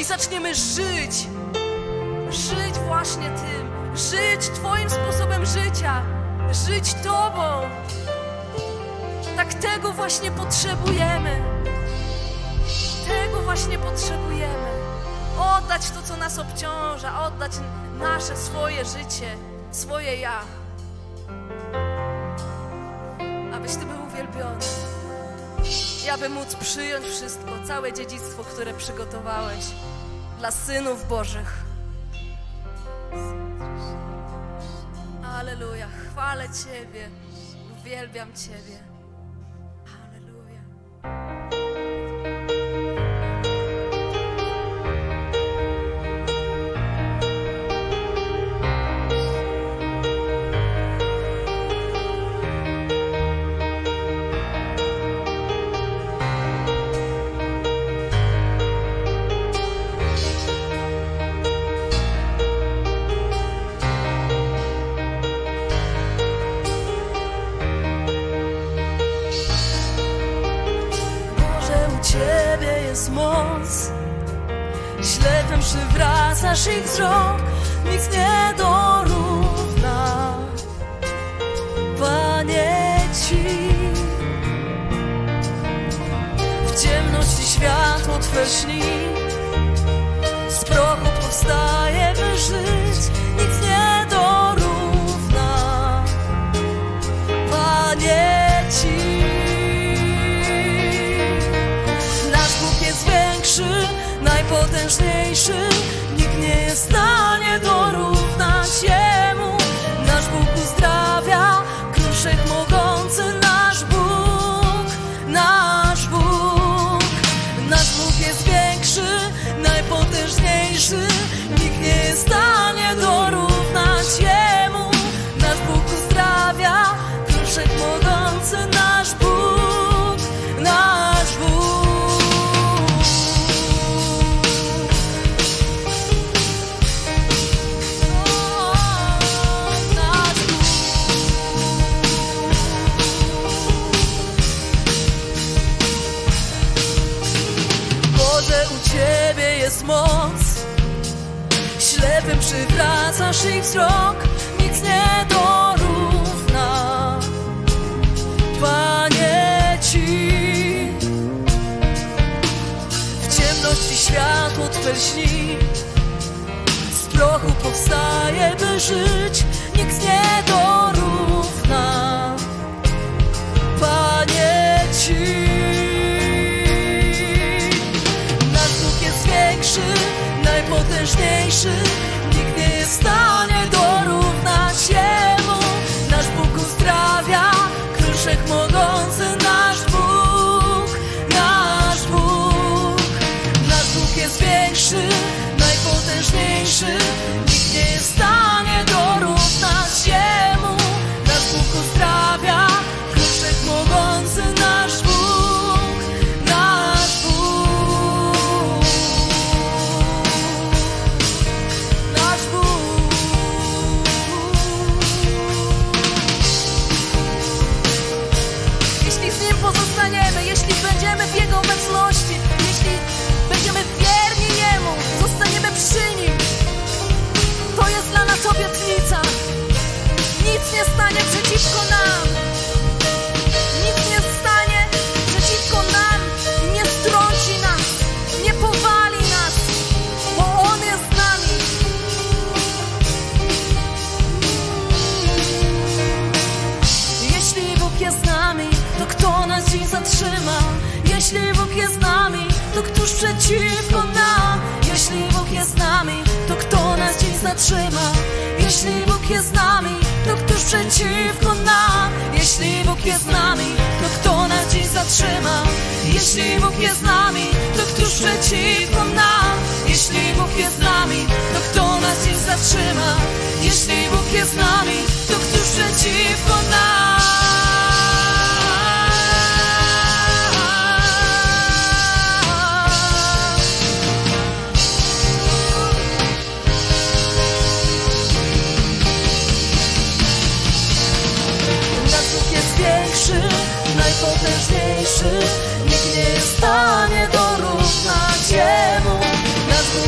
zaczniemy żyć właśnie tym, żyć Twoim sposobem życia, żyć Tobą. Tak tego właśnie potrzebujemy. Tego właśnie potrzebujemy. Oddać to, co nas obciąża, oddać nasze, swoje życie, swoje ja. Abyś Ty był uwielbiony. I aby móc przyjąć wszystko, całe dziedzictwo, które przygotowałeś dla synów Bożych. Alleluja, chwalę Ciebie, uwielbiam Ciebie. Alleluja. Moc, ślepym przywracasz ich wzrok, nic nie dorówna, Panie Ci. W ciemności światło Twe śni, z prochu powstaje, by żyć, nic nie dorówna, Panie Ci. Najpotężniejszy, nikt nie jest w stanie dorównać Jemu. Nasz Bóg uzdrawia, Król Wszechmogący, nasz Bóg, nasz Bóg. Nasz Bóg jest większy, najpotężniejszy, nikt nie jest w stanie dorównać Jemu. Nasz Bóg uzdrawia, Król Wszechmogący, nasz Bóg, nasz Bóg. Ciebie jest moc, ślepym przywracasz ich wzrok, nic nie dorówna, Panie Ci. W ciemności światło Twe śni, z prochu powstaje, by żyć, nic nie dorówna, Panie Ci. Większy, najpotężniejszy, nikt nie jest w stanie dorównać Jemu. Nasz Bóg uzdrawia, Król Wszechmogący, nasz Bóg, nasz Bóg. Nasz Bóg jest większy, najpotężniejszy, nikt nie jest w stanie dorównać Jemu. Nasz Bóg uzdrawia, Król Wszechmogący, nasz Bóg, nasz Bóg. Pozostaniemy, jeśli będziemy w Jego obecności, jeśli będziemy wierni Jemu, zostaniemy przy Nim. To jest dla nas obietnica. Nic nie stanie przeciwko nam. Nic nie stanie przeciwko nam. Nie strąci nas, nie powali nas, bo On jest z nami. Jeśli Bóg jest z nami, to kto nas dziś zatrzyma? Jeśli Bóg jest z nami, to któż przeciwko nam? Jeśli Bóg jest z nami, to kto nas dziś zatrzyma? Jeśli Bóg jest z nami, to któż przeciwko nam? Jeśli Bóg jest z nami, to kto nas dziś zatrzyma? Jeśli Bóg jest z nami, to któż przeciwko nam? Jeśli Bóg jest z nami, to kto nas dziś zatrzyma? Jeśli Bóg jest z nami, to któż przeciwko nam? Najpotężniejszy, nikt nie jest w stanie dorównać Jemu. Nasz Bóg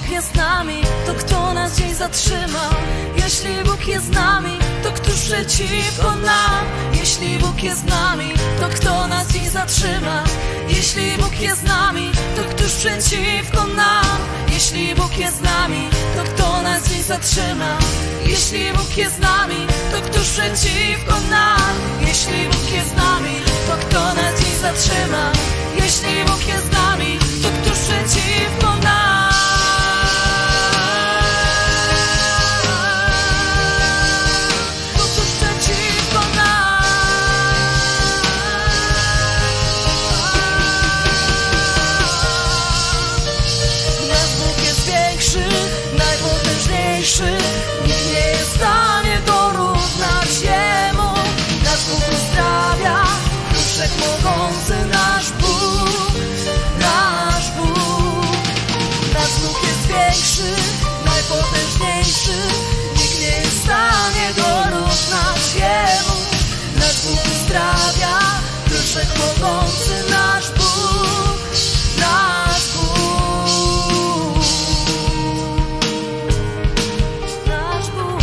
Bóg jest z nami, to kto nas dziś zatrzyma? Jeśli Bóg jest z nami, to któż przeciwko nam? Jeśli Bóg jest z nami, to kto nas dziś zatrzyma? Jeśli Bóg jest z nami, to któż przeciwko nam? Jeśli Bóg jest z nami, to kto nas dziś zatrzyma? Jeśli Bóg jest z nami, to któż przeciwko nam? Jeśli Bóg jest z nami, to kto nas dziś zatrzyma? Jeśli Bóg jest z nami, to któż przeciwko nam? To któż przeciwko nam? Nasz Bóg jest większy, najpotężniejszy, nikt nie jest w stanie dorównać Jemu. Nasz Bóg uzdrawia, wszechmogący nasz Bóg, nasz Bóg. Nasz Bóg jest większy, najpotężniejszy, nikt nie jest w stanie dorównać Jemu. Nasz Bóg uzdrawia, wszechmogący nasz Bóg, nasz Bóg, nasz Bóg.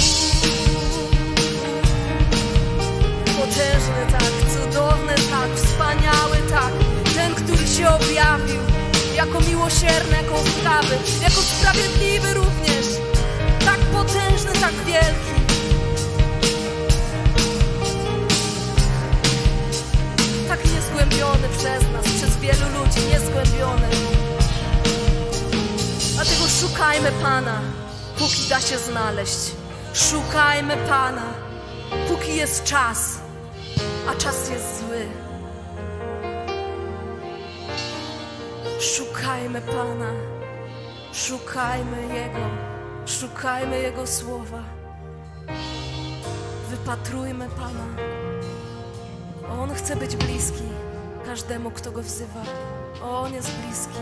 Potężny tak, cudowny tak, wspaniały tak, ten, który się objawił jako miłosierny, jako łaskawy, jako sprawiedliwy również, tak potężny, tak wielki. Tak niezgłębiony przez nas, przez wielu ludzi, niezgłębiony. Dlatego szukajmy Pana, póki da się znaleźć. Szukajmy Pana, póki jest czas, a czas jest zły. Szukajmy Pana, szukajmy Jego słowa. Wypatrujmy Pana. On chce być bliski każdemu, kto Go wzywa. On jest bliski.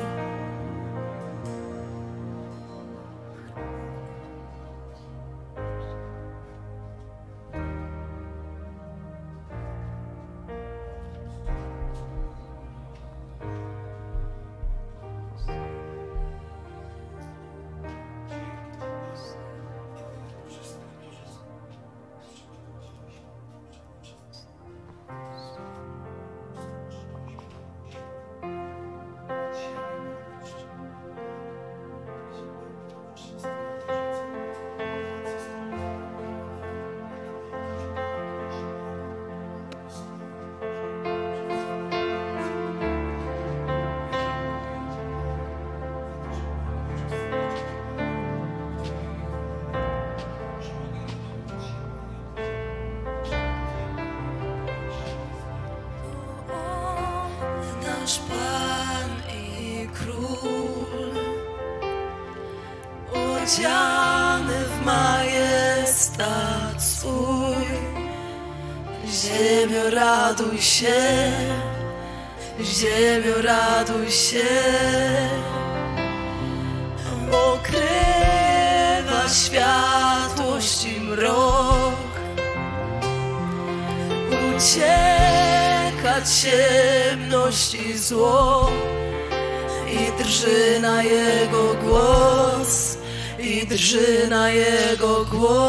Nasz Pan i Król, odziany w majestat swój. Ziemio, raduj się, ziemio, raduj się, okrywa światłość i mrok. Ucieka ciemność i zło i drży na Jego głos, i drży na Jego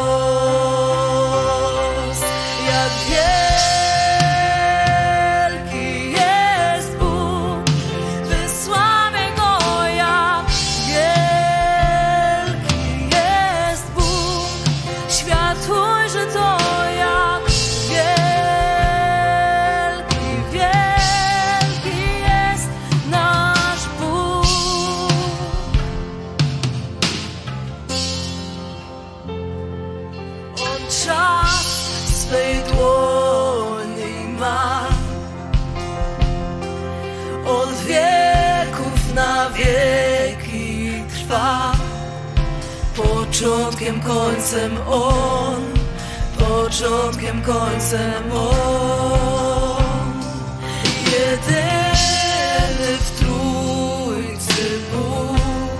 głos. Jak wielki jest Bóg, wysławiaj Go, jak wielki jest Bóg. Świat ujrzy to, jak wielki jest nasz Bóg. On czas w swej dłoni ma, od wieków na wieki trwa. Początkiem, końcem On, początkiem, końcem On. Jedyny w Trójcy Bóg,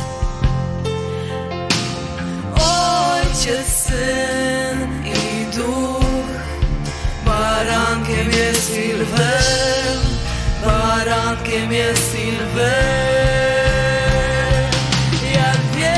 Ojciec, Syn i Duch. Barankiem jest i lwem, barankiem jest i lwem. Jak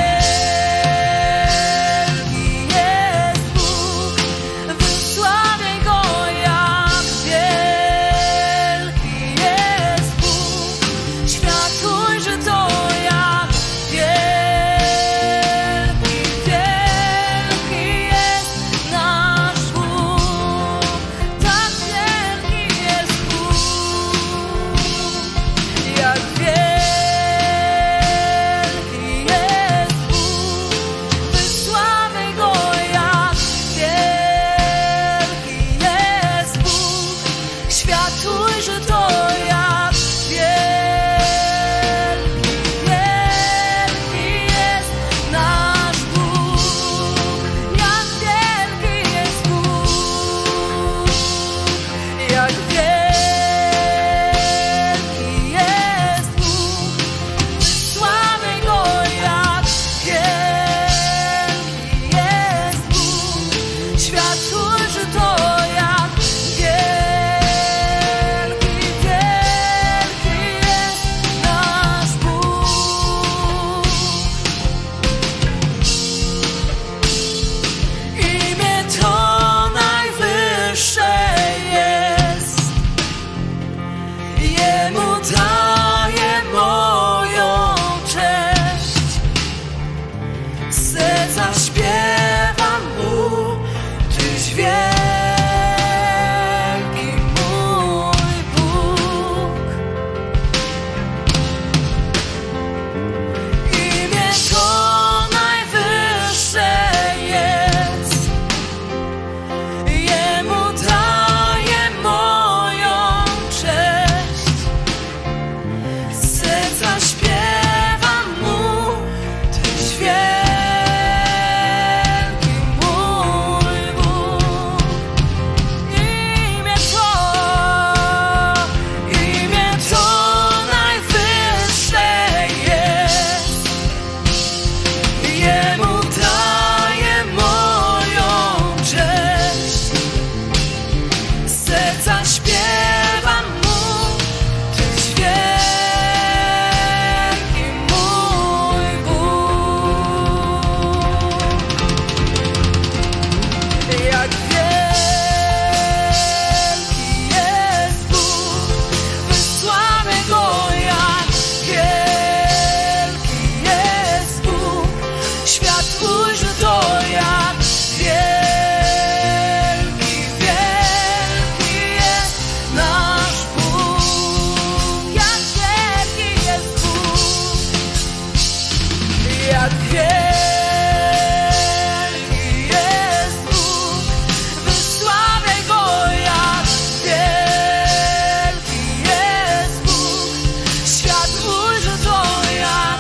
zaśpiewam Mu, Tyś wielki mój Bóg. Imię To najwyższe jest. Jemu daję moją cześć. Z serca śpiewam Mu, Tyś wielki mój Bóg. Jak wielki jest Bóg, wysławię Go, jak wielki jest Bóg. Świat ujrzy to, jak wielki, wielki jest nasz Bóg. Jak wielki jest Bóg, jak wielki jest Bóg. Wysławię Go, jak wielki jest Bóg. Świat ujrzy to, jak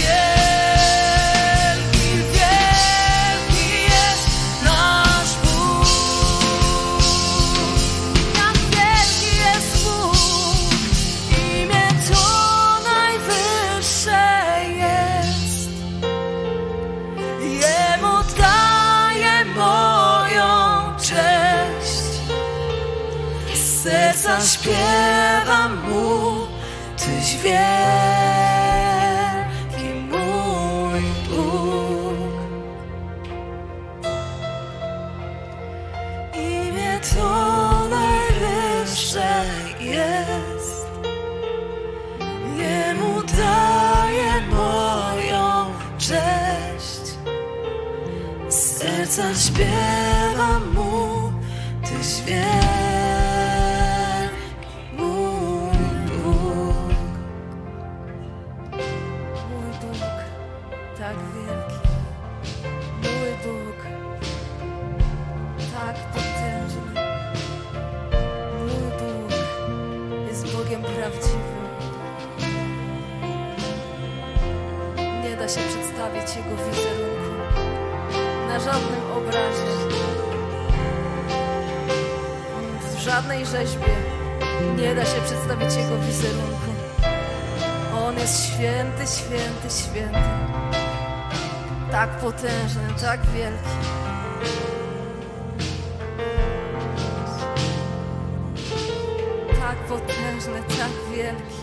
wielki, wielki jest nasz Bóg. Jak wielki jest Bóg, imię To najwyższe jest. Jemu daję moją cześć. Z serca śpiewam Mu, Tyś wielki mój Bóg. Imię To najwyższe jest. Jemu daję moją cześć. Z serca śpiewam Mu, Tyś wielki mój Bóg. Mój Bóg, tak wielki. Mój Bóg, tak potężny. Mój Bóg jest Bogiem prawdziwym. Nie da się przedstawić Jego wizerunku na żadnym obrazie, w żadnej rzeźbie. Nie da się przedstawić Jego wizerunku. On jest święty, święty, święty. Tak potężny, tak wielki. Tak potężny, tak wielki.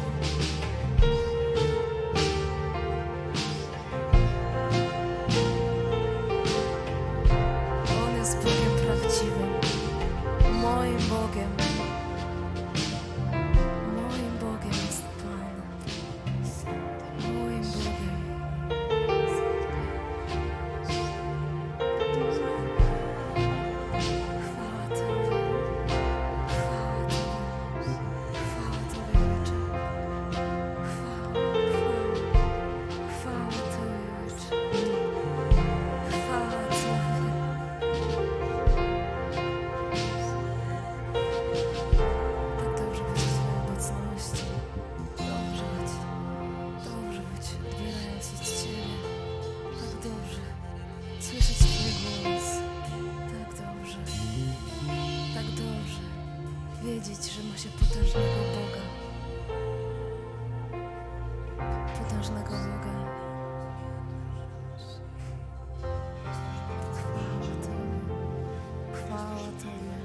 On jest Bogiem prawdziwym, moim Bogiem. Moim Bogiem jest Pan. Moim Bogiem. Chwała Tobie. Chwała Tobie. Chwała Tobie, Ojcze. Chwała Tobie, Ojcze. Chwała Tobie. Tak dobrze być w Twojej obecności. Dobrze być. Dobrze być, odbierając od Ciebie. Tak dobrze. Słyszeć Twój głos. Tak dobrze. Tak dobrze. Wiedzieć, że ma się potężnego Boga. Potężnego Boga. Chwała Tobie. Chwała Tobie.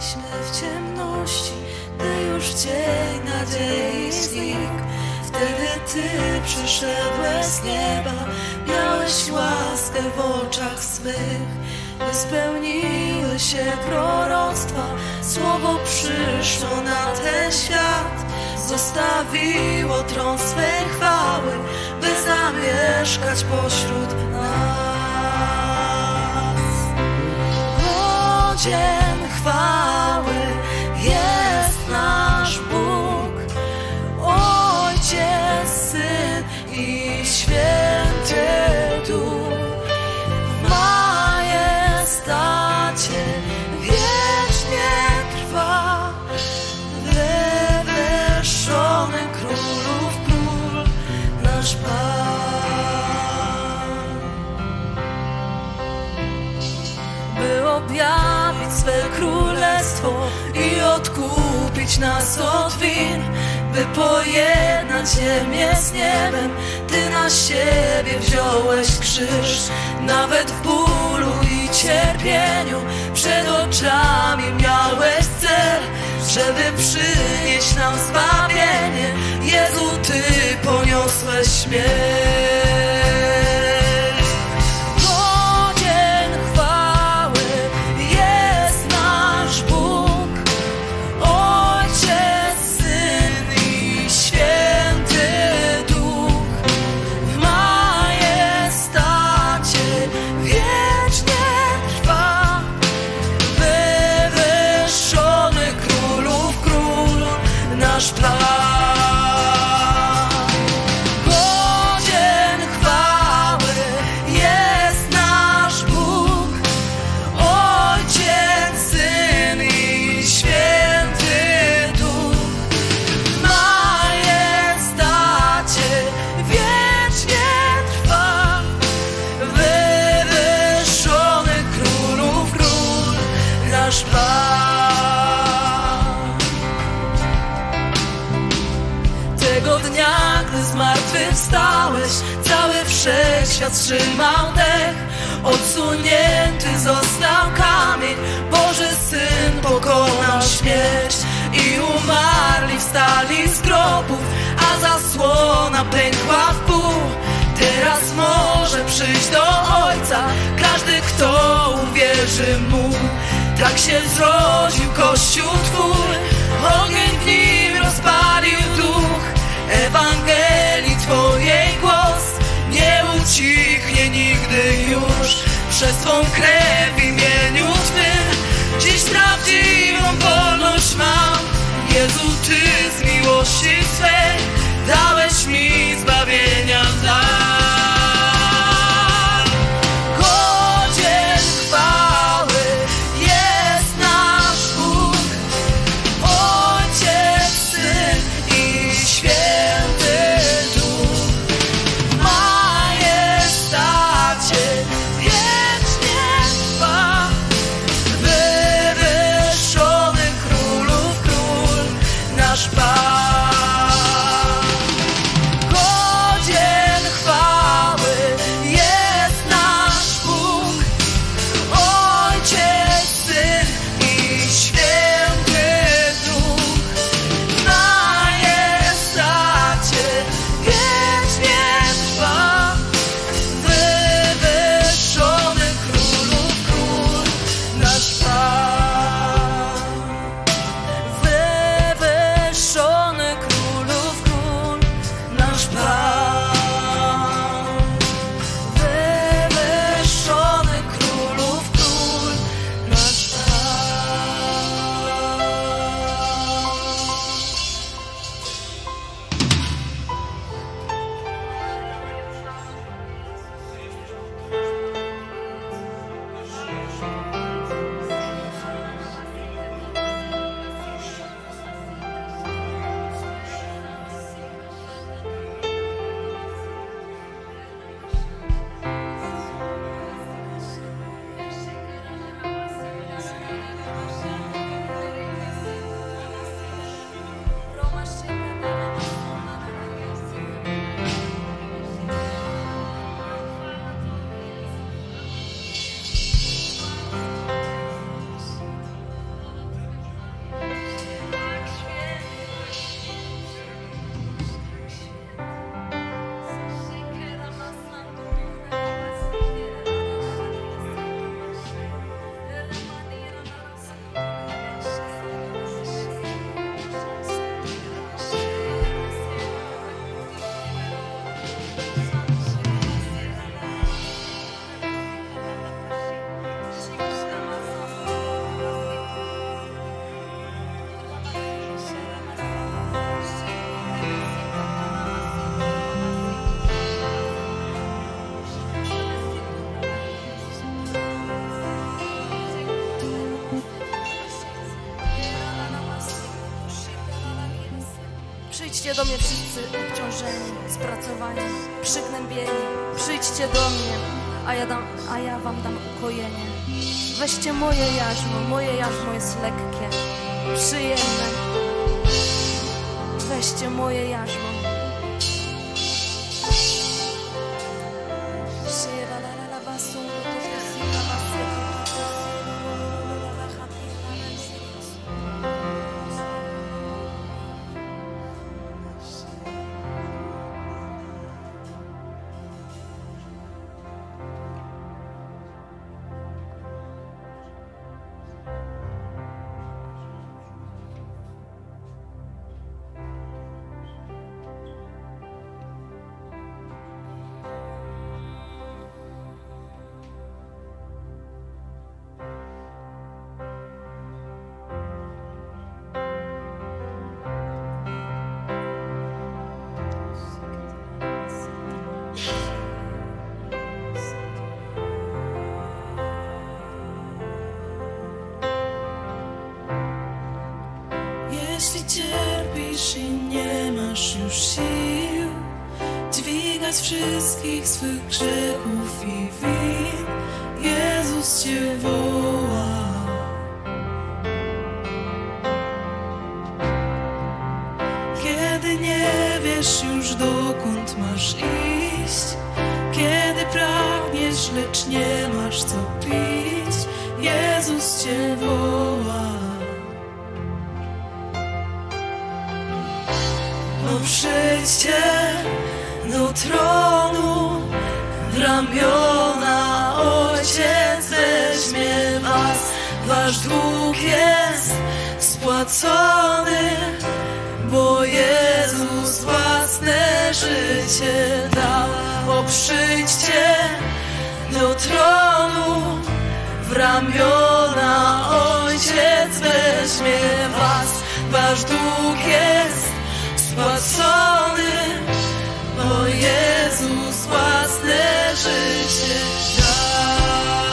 Byliśmy w ciemności, gdy już dzień nadziei znikł. Wtedy Ty przyszedłeś z nieba, miałeś łaskę w oczach swych, by spełniły się proroctwa. Słowo przyszło na ten świat, zostawiło tron swej chwały, by zamieszkać pośród nas. Godzien chwały jest nasz Bóg, Ojciec, Syn i Święty Duch. W majestacie wiecznie trwa, wywyższony królów król, nasz Pan. By objawić swe królestwo i odkupić nas od win, by pojednać ziemię z niebem, Ty na siebie wziąłeś krzyż. Nawet w bólu i cierpieniu przed oczami miałeś cel, żeby przynieść nam zbawienie. Jezu, Ty poniosłeś śmierć. Godzien chwały jest nasz Bóg, Ojciec, Syn i Święty Duch. W majestacie wiecznie trwa, wywyższony królów król, nasz Pan. Godzien chwały jest nasz Bóg, Ojciec, Syn i Święty Duch. W majestacie wiecznie trwa, wywyższony królów król, nasz Pan. Tego dnia, gdy zmartwychwstałeś, cały wszechświat wstrzymał dech. Odsunięty został kamień, Boży Syn pokonał śmierć i umarli wstali z grobów, a zasłona pękła w pół. Teraz może przyjść do Ojca każdy, kto uwierzy Mu. Tak się zrodził Kościół Twój, ogień w nim rozpalił duch. Ewangelii Twojej głos nie ucichnie nigdy już. Przez Twą krew w imieniu Twym dziś prawdziwą wolność mam. Jezu, Ty z miłości swej dałeś mi zbawienia dar. Godzien chwały jest nasz Bóg, Ojciec, Syn i Święty Duch. W majestacie wiecznie trwa, wywyższony królów król, nasz Pan. Przyjdźcie do mnie wszyscy obciążeni, spracowani, przygnębieni. Przyjdźcie do mnie, a ja wam dam ukojenie. Weźcie moje jarzmo jest lekkie, przyjemne. Weźcie moje jarzmo. Jeśli cierpisz i nie masz już sił dźwigać wszystkich swych grzechów i win, Jezus Cię woła. Kiedy nie wiesz już dokąd masz iść, kiedy pragniesz, lecz nie masz co pić, Jezus Cię woła. Przyjdźcie do tronu, w ramiona Ojciec weźmie was. Wasz dług jest spłacony, bo Jezus własne życie dał. O, przyjdźcie do tronu, w ramiona Ojciec weźmie was. Wasz dług jest spłacony, bo Jezus własne życie dał.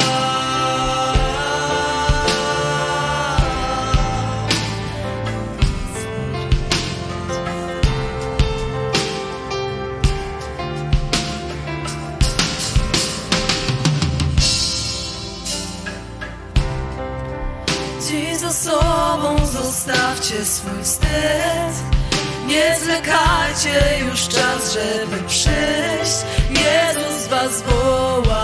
Dziś za sobą zostawcie swój wstyd. Nie zwlekajcie, już czas, żeby przyjść. Jezus was woła.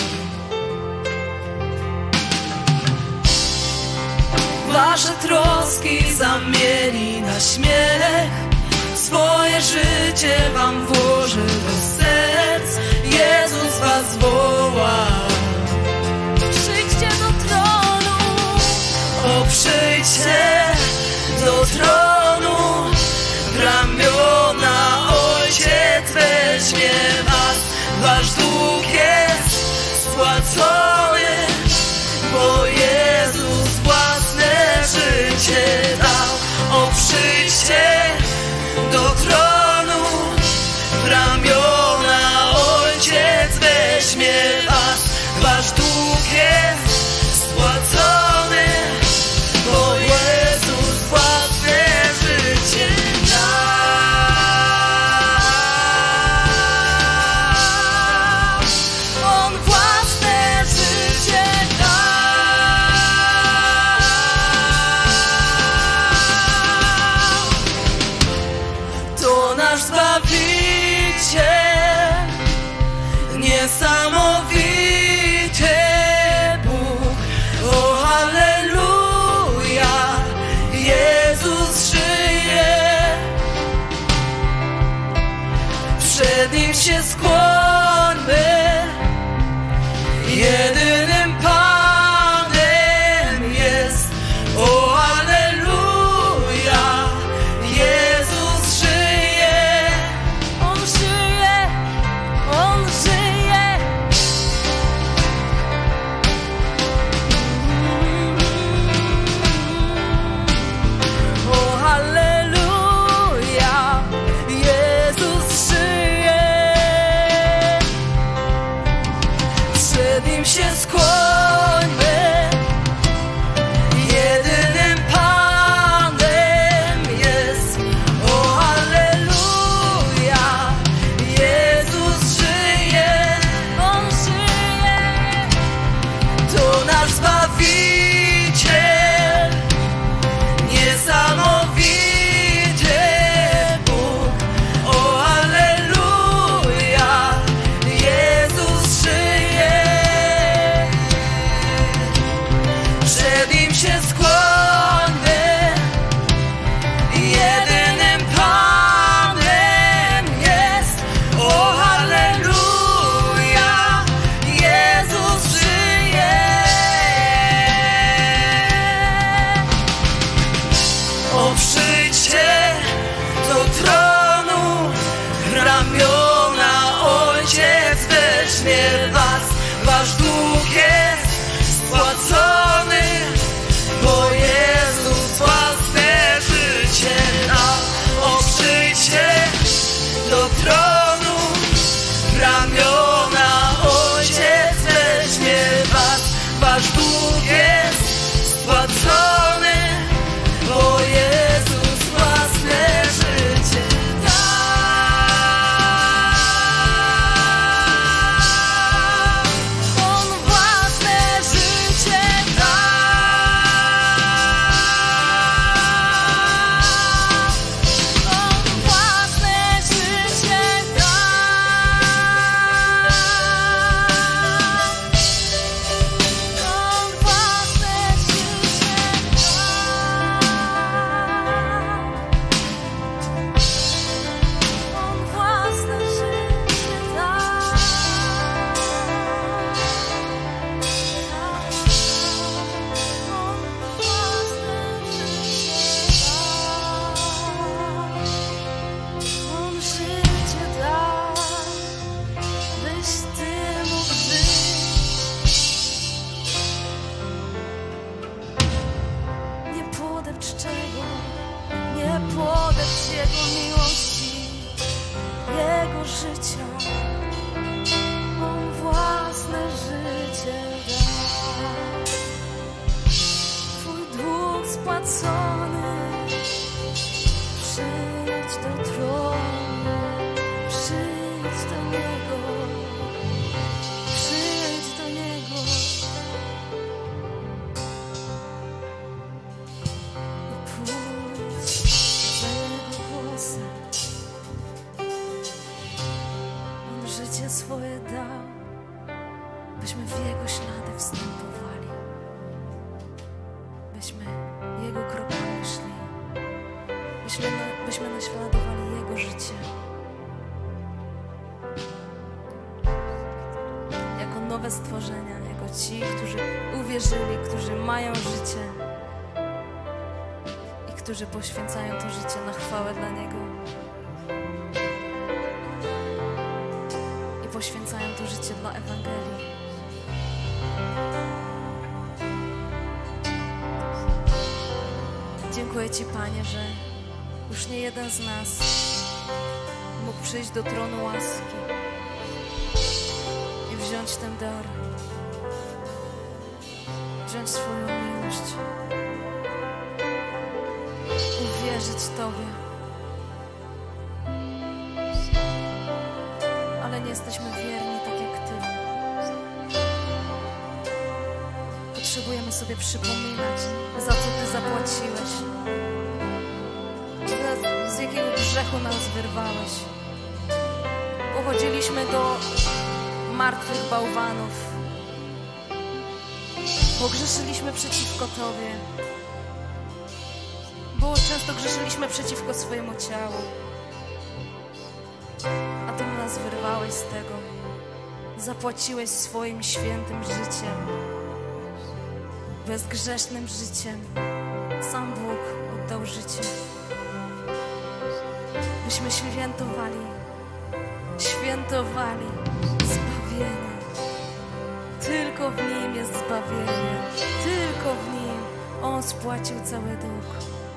Wasze troski zamieni na śmiech. Swoje życie wam włoży do serc. Jezus was woła. Przyjdźcie do tronu. O, przyjdźcie do tronu, w ramiona Ojciec weźmie was. Wasz dług jest spłacony, bo Jezus własne życie dał. O, przyjdźcie do tronu, w ramiona Ojciec weźmie was. Wasz dług jest spłacony, bo Jezus własne życie dał. On własne życie dał. To nasz Zbawiciel, niesamowity Bóg. O, halleluja, Jezus żyje. Przed Nim się skłońmy, jedynym Panem jest. O, halleluja, Jezus żyje. On żyje, On żyje. O, halleluja, Jezus żyje. tronu, w ramiona Ojciec weźmie was. Wasz dług jest spłacony, bo Jezus własne życie dał. O, przyjdźcie do tronu, w ramiona Ojciec weźmie was. Wasz dług jest spłacony, bo Jezus własne życie swoje dał, byśmy w Jego ślady wstępowali, byśmy Jego krokami szli, byśmy naśladowali Jego życie. Jako nowe stworzenia, jako ci, którzy uwierzyli, którzy mają życie i którzy poświęcają to życie na chwałę dla Niego. Poświęcają to życie dla Ewangelii. Dziękuję Ci, Panie, że już nie jeden z nas mógł przyjść do tronu łaski i wziąć ten dar, wziąć swoją miłość, uwierzyć Tobie. Ale nie jesteśmy wierni tak jak Ty. Potrzebujemy sobie przypominać, za co Ty zapłaciłeś, z jakiego grzechu nas wyrwałeś. Pochodziliśmy do martwych bałwanów, pogrzeszyliśmy przeciwko Tobie, bo często grzeszyliśmy przeciwko swojemu ciału. A Ty nas wyrwałeś z tego. Zapłaciłeś swoim świętym życiem, bezgrzesznym życiem. Sam Bóg oddał życie, byśmy świętowali zbawienie. Tylko w Nim jest zbawienie. Tylko w Nim On spłacił cały dług.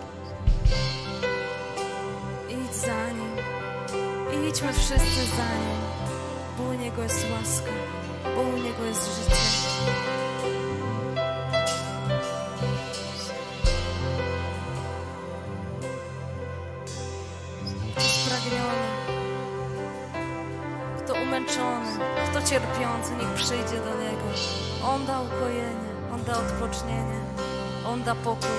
Idź za Nim. Idźmy wszyscy za Nim, bo u Niego jest łaska, bo u Niego jest życie. Kto spragniony, kto umęczony, kto cierpiący, niech przyjdzie do Niego. On da ukojenie, On da odpocznienie, On da pokój.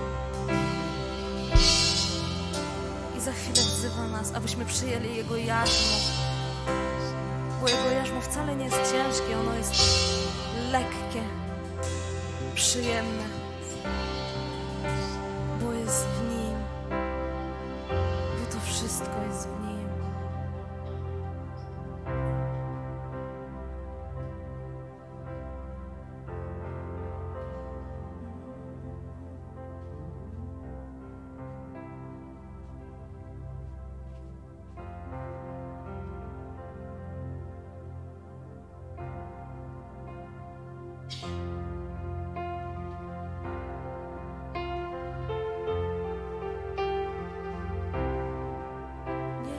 Za chwilę wzywa nas, abyśmy przyjęli Jego jarzmo, bo Jego jarzmo wcale nie jest ciężkie, ono jest lekkie, przyjemne, bo jest w Nim, bo to wszystko jest w Nim.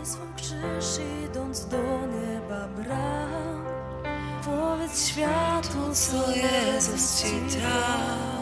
swą krzyż idąc do nieba bram. Powiedz światu, co Jezus ci dał.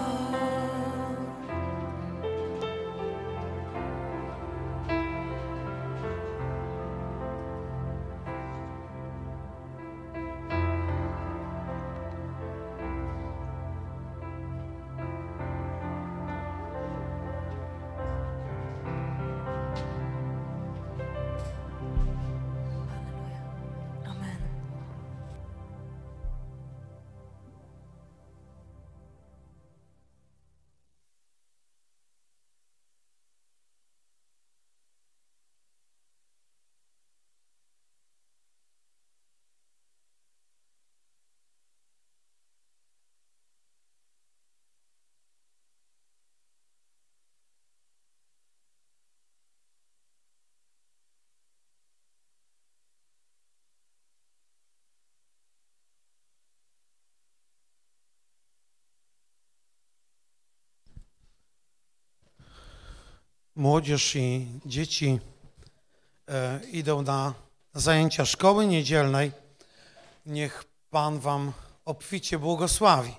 Młodzież i dzieci idą na zajęcia szkoły niedzielnej. Niech Pan wam obficie błogosławi.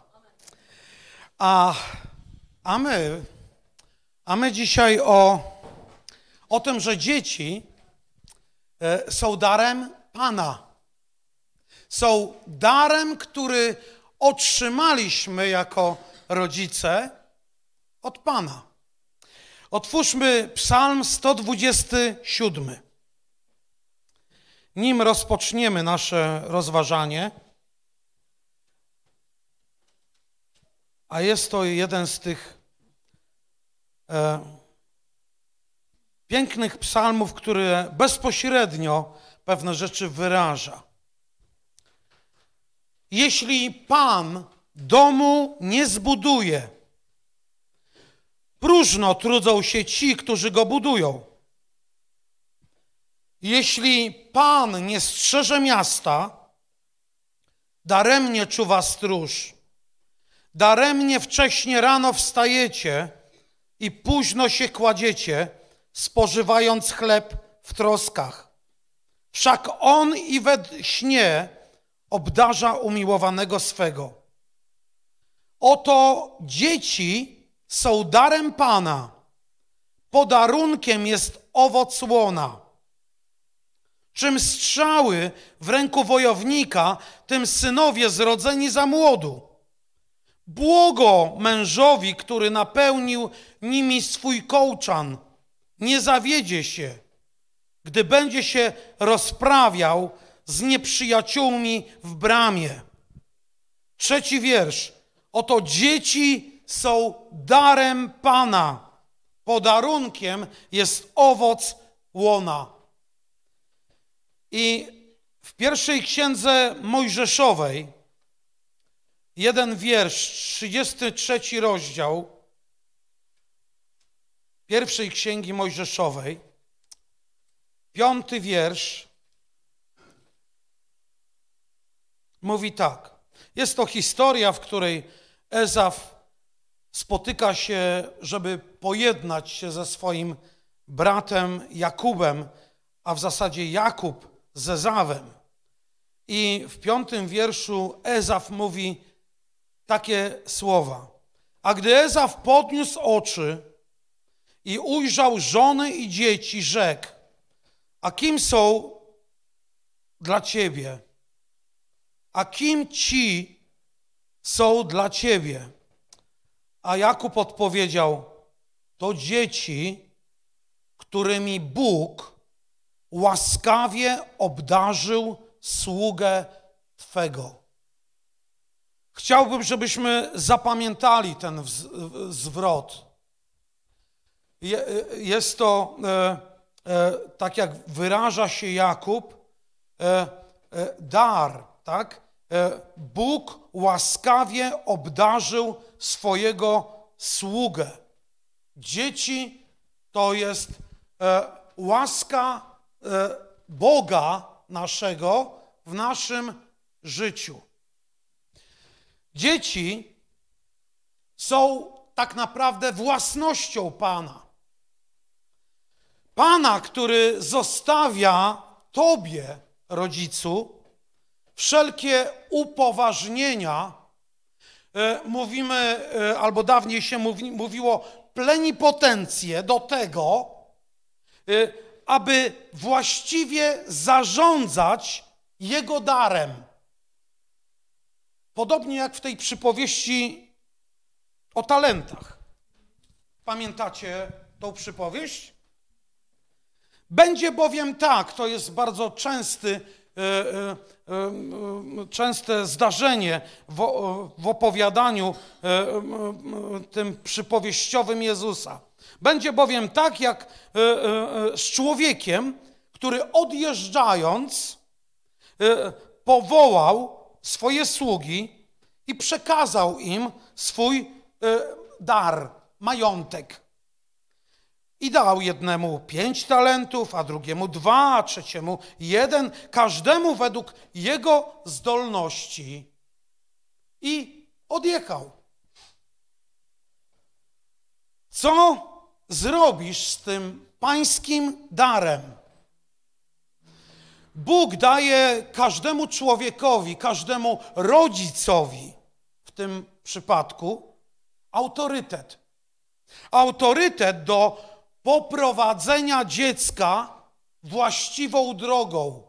A my dzisiaj o tym, że dzieci są darem Pana. Są darem, który otrzymaliśmy jako rodzice od Pana. Otwórzmy Psalm 127. Nim rozpoczniemy nasze rozważanie, a jest to jeden z tych pięknych psalmów, który bezpośrednio pewne rzeczy wyraża. Jeśli Pan domu nie zbuduje, próżno trudzą się ci, którzy go budują. Jeśli Pan nie strzeże miasta, daremnie czuwa stróż. Daremnie wcześnie rano wstajecie i późno się kładziecie, spożywając chleb w troskach. Wszak On i we śnie obdarza umiłowanego swego. Oto dzieci są darem Pana, podarunkiem jest owoc łona. Czym strzały w ręku wojownika, tym synowie zrodzeni za młodu. Błogo mężowi, który napełnił nimi swój kołczan, nie zawiedzie się, gdy będzie się rozprawiał z nieprzyjaciółmi w bramie. 3 wiersz. Oto dzieci są darem Pana, podarunkiem jest owoc łona. I w pierwszej księdze Mojżeszowej, 1 wiersz, 33 rozdział pierwszej księgi Mojżeszowej, 5 wiersz, mówi tak. Jest to historia, w której Ezaf spotyka się, żeby pojednać się ze swoim bratem Jakubem, a w zasadzie Jakub z Ezawem. I w 5 wierszu Ezaf mówi takie słowa. A gdy Ezaf podniósł oczy i ujrzał żony i dzieci, rzekł, a kim są dla Ciebie? A kim ci są dla Ciebie? A Jakub odpowiedział, to dzieci, którymi Bóg łaskawie obdarzył sługę Twego. Chciałbym, żebyśmy zapamiętali ten zwrot. Jest to, tak jak wyraża się Jakub, dar, tak? Bóg łaskawie obdarzył swojego sługę. Dzieci to jest łaska Boga naszego w naszym życiu. Dzieci są tak naprawdę własnością Pana. Pana, który zostawia tobie, rodzicu, wszelkie upoważnienia, mówimy, albo dawniej się mówiło plenipotencję do tego, aby właściwie zarządzać jego darem. Podobnie jak w tej przypowieści o talentach. Pamiętacie tą przypowieść? Będzie bowiem tak, to jest bardzo częste zdarzenie w opowiadaniu tym przypowieściowym Jezusa. Będzie bowiem tak, jak z człowiekiem, który odjeżdżając powołał swoje sługi i przekazał im swój dar, majątek. I dał jednemu 5 talentów, a drugiemu 2, a trzeciemu 1, każdemu według jego zdolności. I odjechał. Co zrobisz z tym pańskim darem? Bóg daje każdemu człowiekowi, każdemu rodzicowi, w tym przypadku, autorytet. Autorytet do poprowadzenia dziecka właściwą drogą.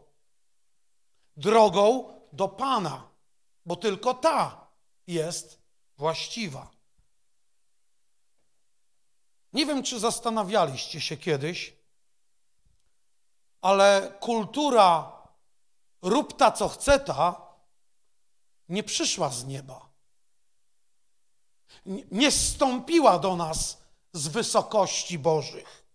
Drogą do Pana, bo tylko ta jest właściwa. Nie wiem, czy zastanawialiście się kiedyś, ale kultura rób ta, co chce ta, nie przyszła z nieba. Nie zstąpiła do nas z wysokości bożych.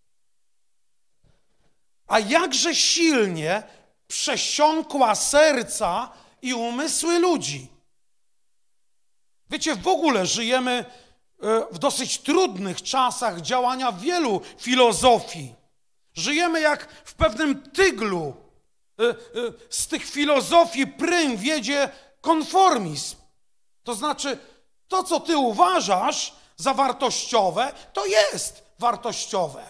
A jakże silnie przesiąkła serca i umysły ludzi. Wiecie, w ogóle żyjemy w dosyć trudnych czasach działania wielu filozofii. Żyjemy jak w pewnym tyglu. Z tych filozofii prym wiedzie konformizm. To znaczy, to, co ty uważasz za wartościowe, to jest wartościowe.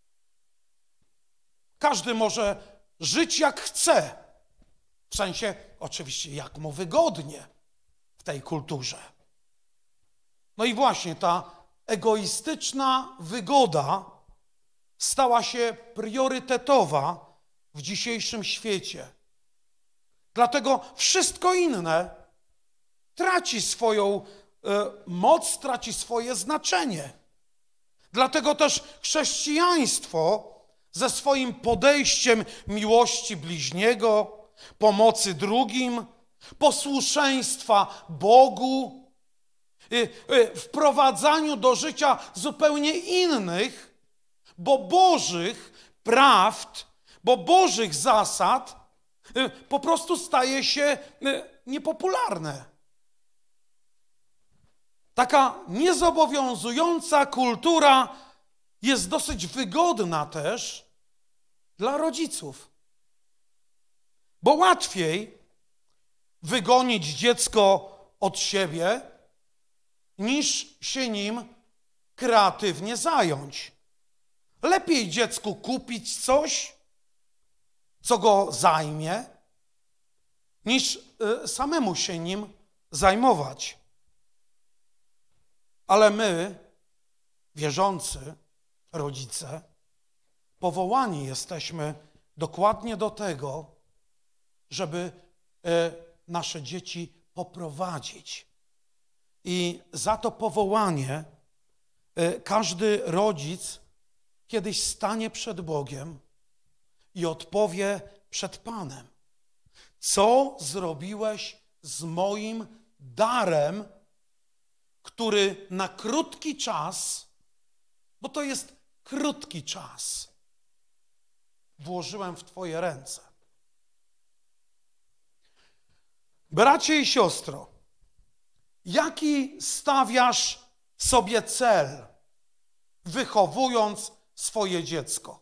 Każdy może żyć jak chce. W sensie, oczywiście, jak mu wygodnie w tej kulturze. No i właśnie ta egoistyczna wygoda stała się priorytetowa w dzisiejszym świecie. Dlatego wszystko inne traci swoją moc, traci swoje znaczenie. Dlatego też chrześcijaństwo ze swoim podejściem miłości bliźniego, pomocy drugim, posłuszeństwa Bogu, wprowadzaniu do życia zupełnie innych, bo Bożych prawd, bo Bożych zasad po prostu staje się niepopularne. Taka niezobowiązująca kultura jest dosyć wygodna też dla rodziców. Bo łatwiej wygonić dziecko od siebie, niż się nim kreatywnie zająć. Lepiej dziecku kupić coś, co go zajmie, niż samemu się nim zajmować. Ale my, wierzący rodzice, powołani jesteśmy dokładnie do tego, żeby nasze dzieci poprowadzić. I za to powołanie każdy rodzic kiedyś stanie przed Bogiem i odpowie przed Panem. Co zrobiłeś z moim darem, który na krótki czas, bo to jest krótki czas, włożyłem w Twoje ręce. Bracie i siostro, jaki stawiasz sobie cel, wychowując swoje dziecko?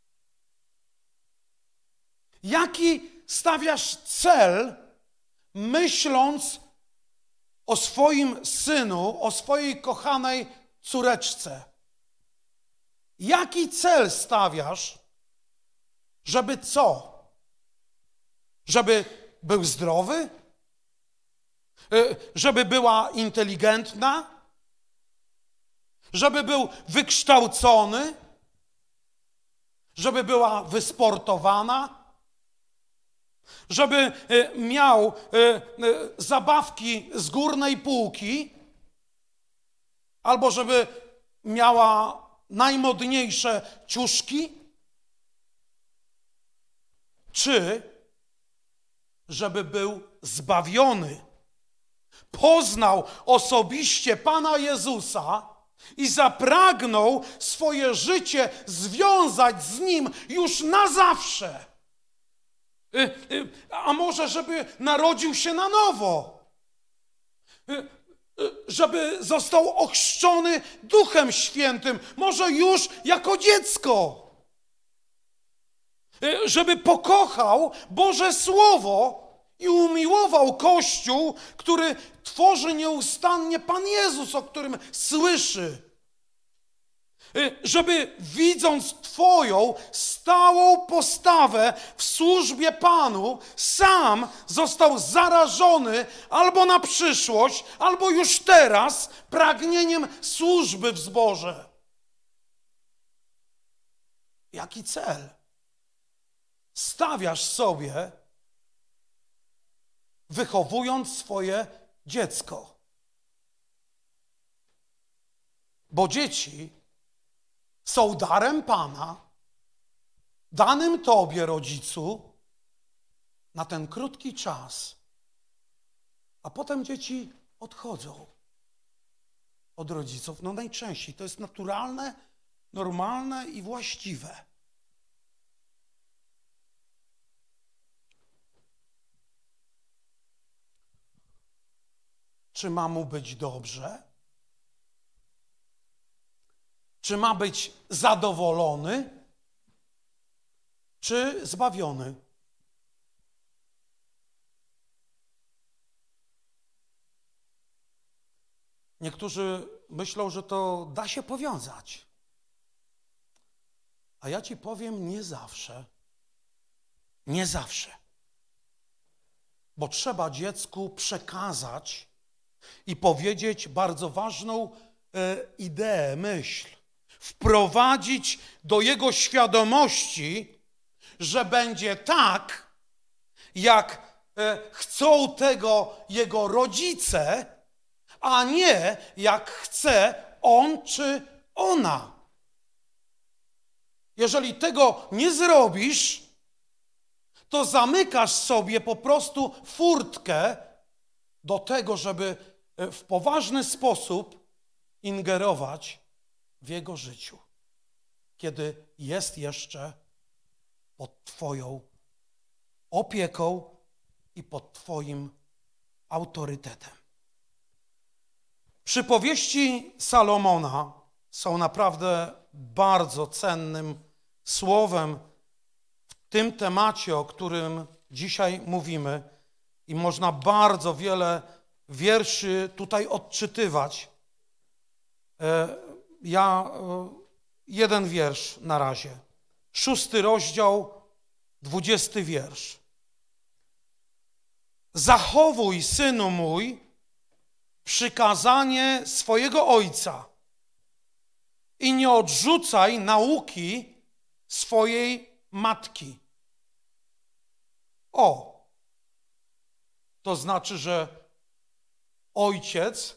Jaki stawiasz cel, myśląc o swoim synu, o swojej kochanej córeczce? Jaki cel stawiasz, Żeby co? Żeby był zdrowy? Żeby była inteligentna? Żeby był wykształcony? Żeby była wysportowana? Żeby miał zabawki z górnej półki? Albo żeby miała najmodniejsze ciuszki? Czy żeby był zbawiony, poznał osobiście Pana Jezusa i zapragnął swoje życie związać z Nim już na zawsze? A może żeby narodził się na nowo? Żeby został ochrzczony Duchem Świętym, może już jako dziecko? Żeby pokochał Boże Słowo i umiłował Kościół, który tworzy nieustannie Pan Jezus, o którym słyszy. Żeby widząc Twoją stałą postawę w służbie Panu, sam został zarażony albo na przyszłość, albo już teraz pragnieniem służby w zborze. Jaki cel stawiasz sobie, wychowując swoje dziecko? Bo dzieci są darem Pana, danym Tobie, rodzicu, na ten krótki czas, a potem dzieci odchodzą od rodziców. No najczęściej to jest naturalne, normalne i właściwe. Czy ma mu być dobrze? Czy ma być zadowolony? Czy zbawiony? Niektórzy myślą, że to da się powiązać. A ja ci powiem, nie zawsze. Nie zawsze. Bo trzeba dziecku przekazać i powiedzieć bardzo ważną ideę, myśl. Wprowadzić do jego świadomości, że będzie tak, jak chcą tego jego rodzice, a nie jak chce on czy ona. Jeżeli tego nie zrobisz, to zamykasz sobie po prostu furtkę do tego, żeby w poważny sposób ingerować w jego życiu, kiedy jest jeszcze pod Twoją opieką i pod Twoim autorytetem. Przypowieści Salomona są naprawdę bardzo cennym słowem w tym temacie, o którym dzisiaj mówimy, i można bardzo wiele wierszy tutaj odczytywać. Ja jeden wiersz na razie. 6 rozdział, 20 wiersz. Zachowuj, synu mój, przykazanie swojego ojca i nie odrzucaj nauki swojej matki. O, to znaczy, że ojciec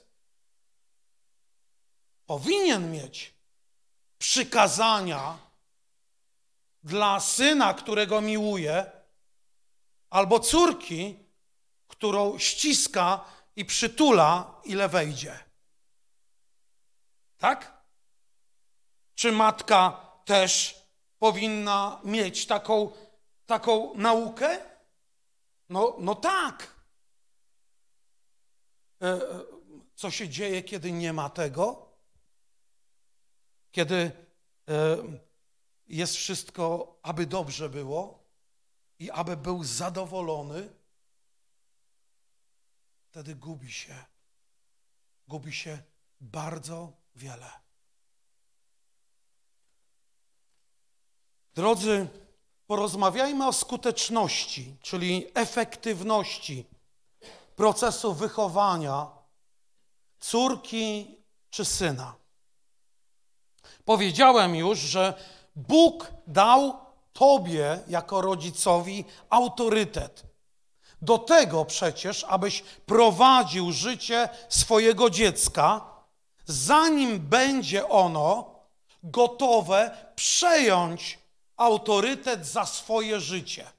powinien mieć przykazania dla syna, którego miłuje, albo córki, którą ściska i przytula, ile wejdzie. Tak? Czy matka też powinna mieć taką naukę? No tak. Co się dzieje, kiedy nie ma tego? Kiedy jest wszystko, aby dobrze było i aby był zadowolony, wtedy gubi się bardzo wiele. Drodzy, Porozmawiajmy o skuteczności, czyli efektywności procesu wychowania córki czy syna. Powiedziałem już, że Bóg dał tobie jako rodzicowi autorytet. Do tego przecież, abyś prowadził życie swojego dziecka, zanim będzie ono gotowe przejąć autorytet za swoje życie.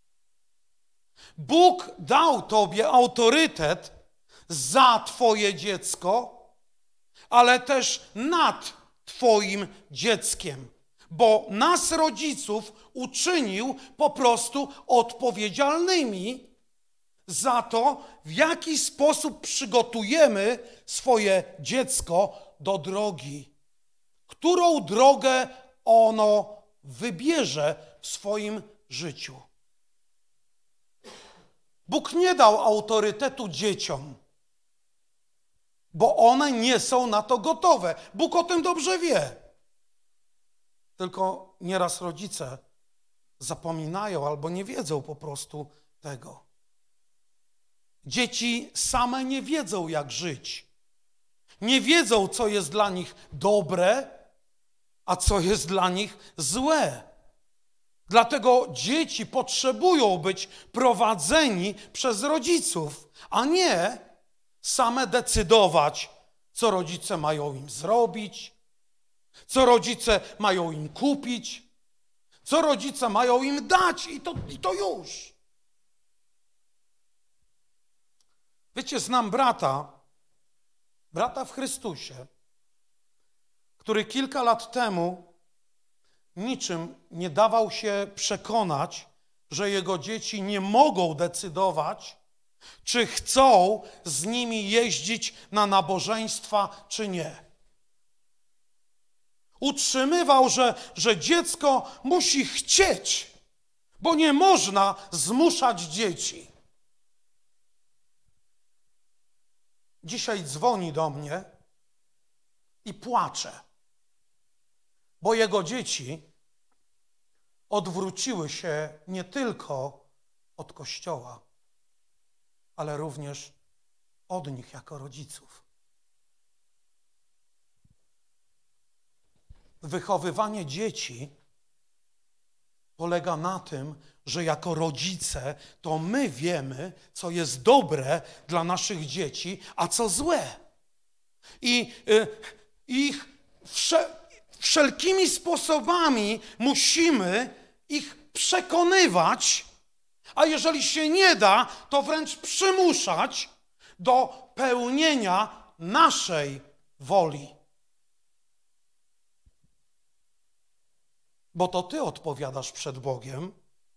Bóg dał tobie autorytet za twoje dziecko, ale też nad twoim dzieckiem, bo nas, rodziców, uczynił po prostu odpowiedzialnymi za to, w jaki sposób przygotujemy swoje dziecko do drogi, którą drogę ono wybierze w swoim życiu. Bóg nie dał autorytetu dzieciom, bo one nie są na to gotowe. Bóg o tym dobrze wie. Tylko nieraz rodzice zapominają albo nie wiedzą po prostu tego. Dzieci same nie wiedzą, jak żyć. Nie wiedzą, co jest dla nich dobre, a co jest dla nich złe. Dlatego dzieci potrzebują być prowadzeni przez rodziców, a nie same decydować, co rodzice mają im zrobić, co rodzice mają im kupić, co rodzice mają im dać i to już. Wiecie, znam brata w Chrystusie, który kilka lat temu niczym nie dawał się przekonać, że jego dzieci nie mogą decydować, czy chcą z nimi jeździć na nabożeństwa, czy nie. Utrzymywał, że dziecko musi chcieć, bo nie można zmuszać dzieci. Dzisiaj dzwoni do mnie i płacze, bo jego dzieci odwróciły się nie tylko od Kościoła, ale również od nich jako rodziców. Wychowywanie dzieci polega na tym, że jako rodzice to my wiemy, co jest dobre dla naszych dzieci, a co złe. I ich wszelkimi sposobami musimy ich przekonywać, a jeżeli się nie da, to wręcz przymuszać do pełnienia naszej woli. Bo to ty odpowiadasz przed Bogiem,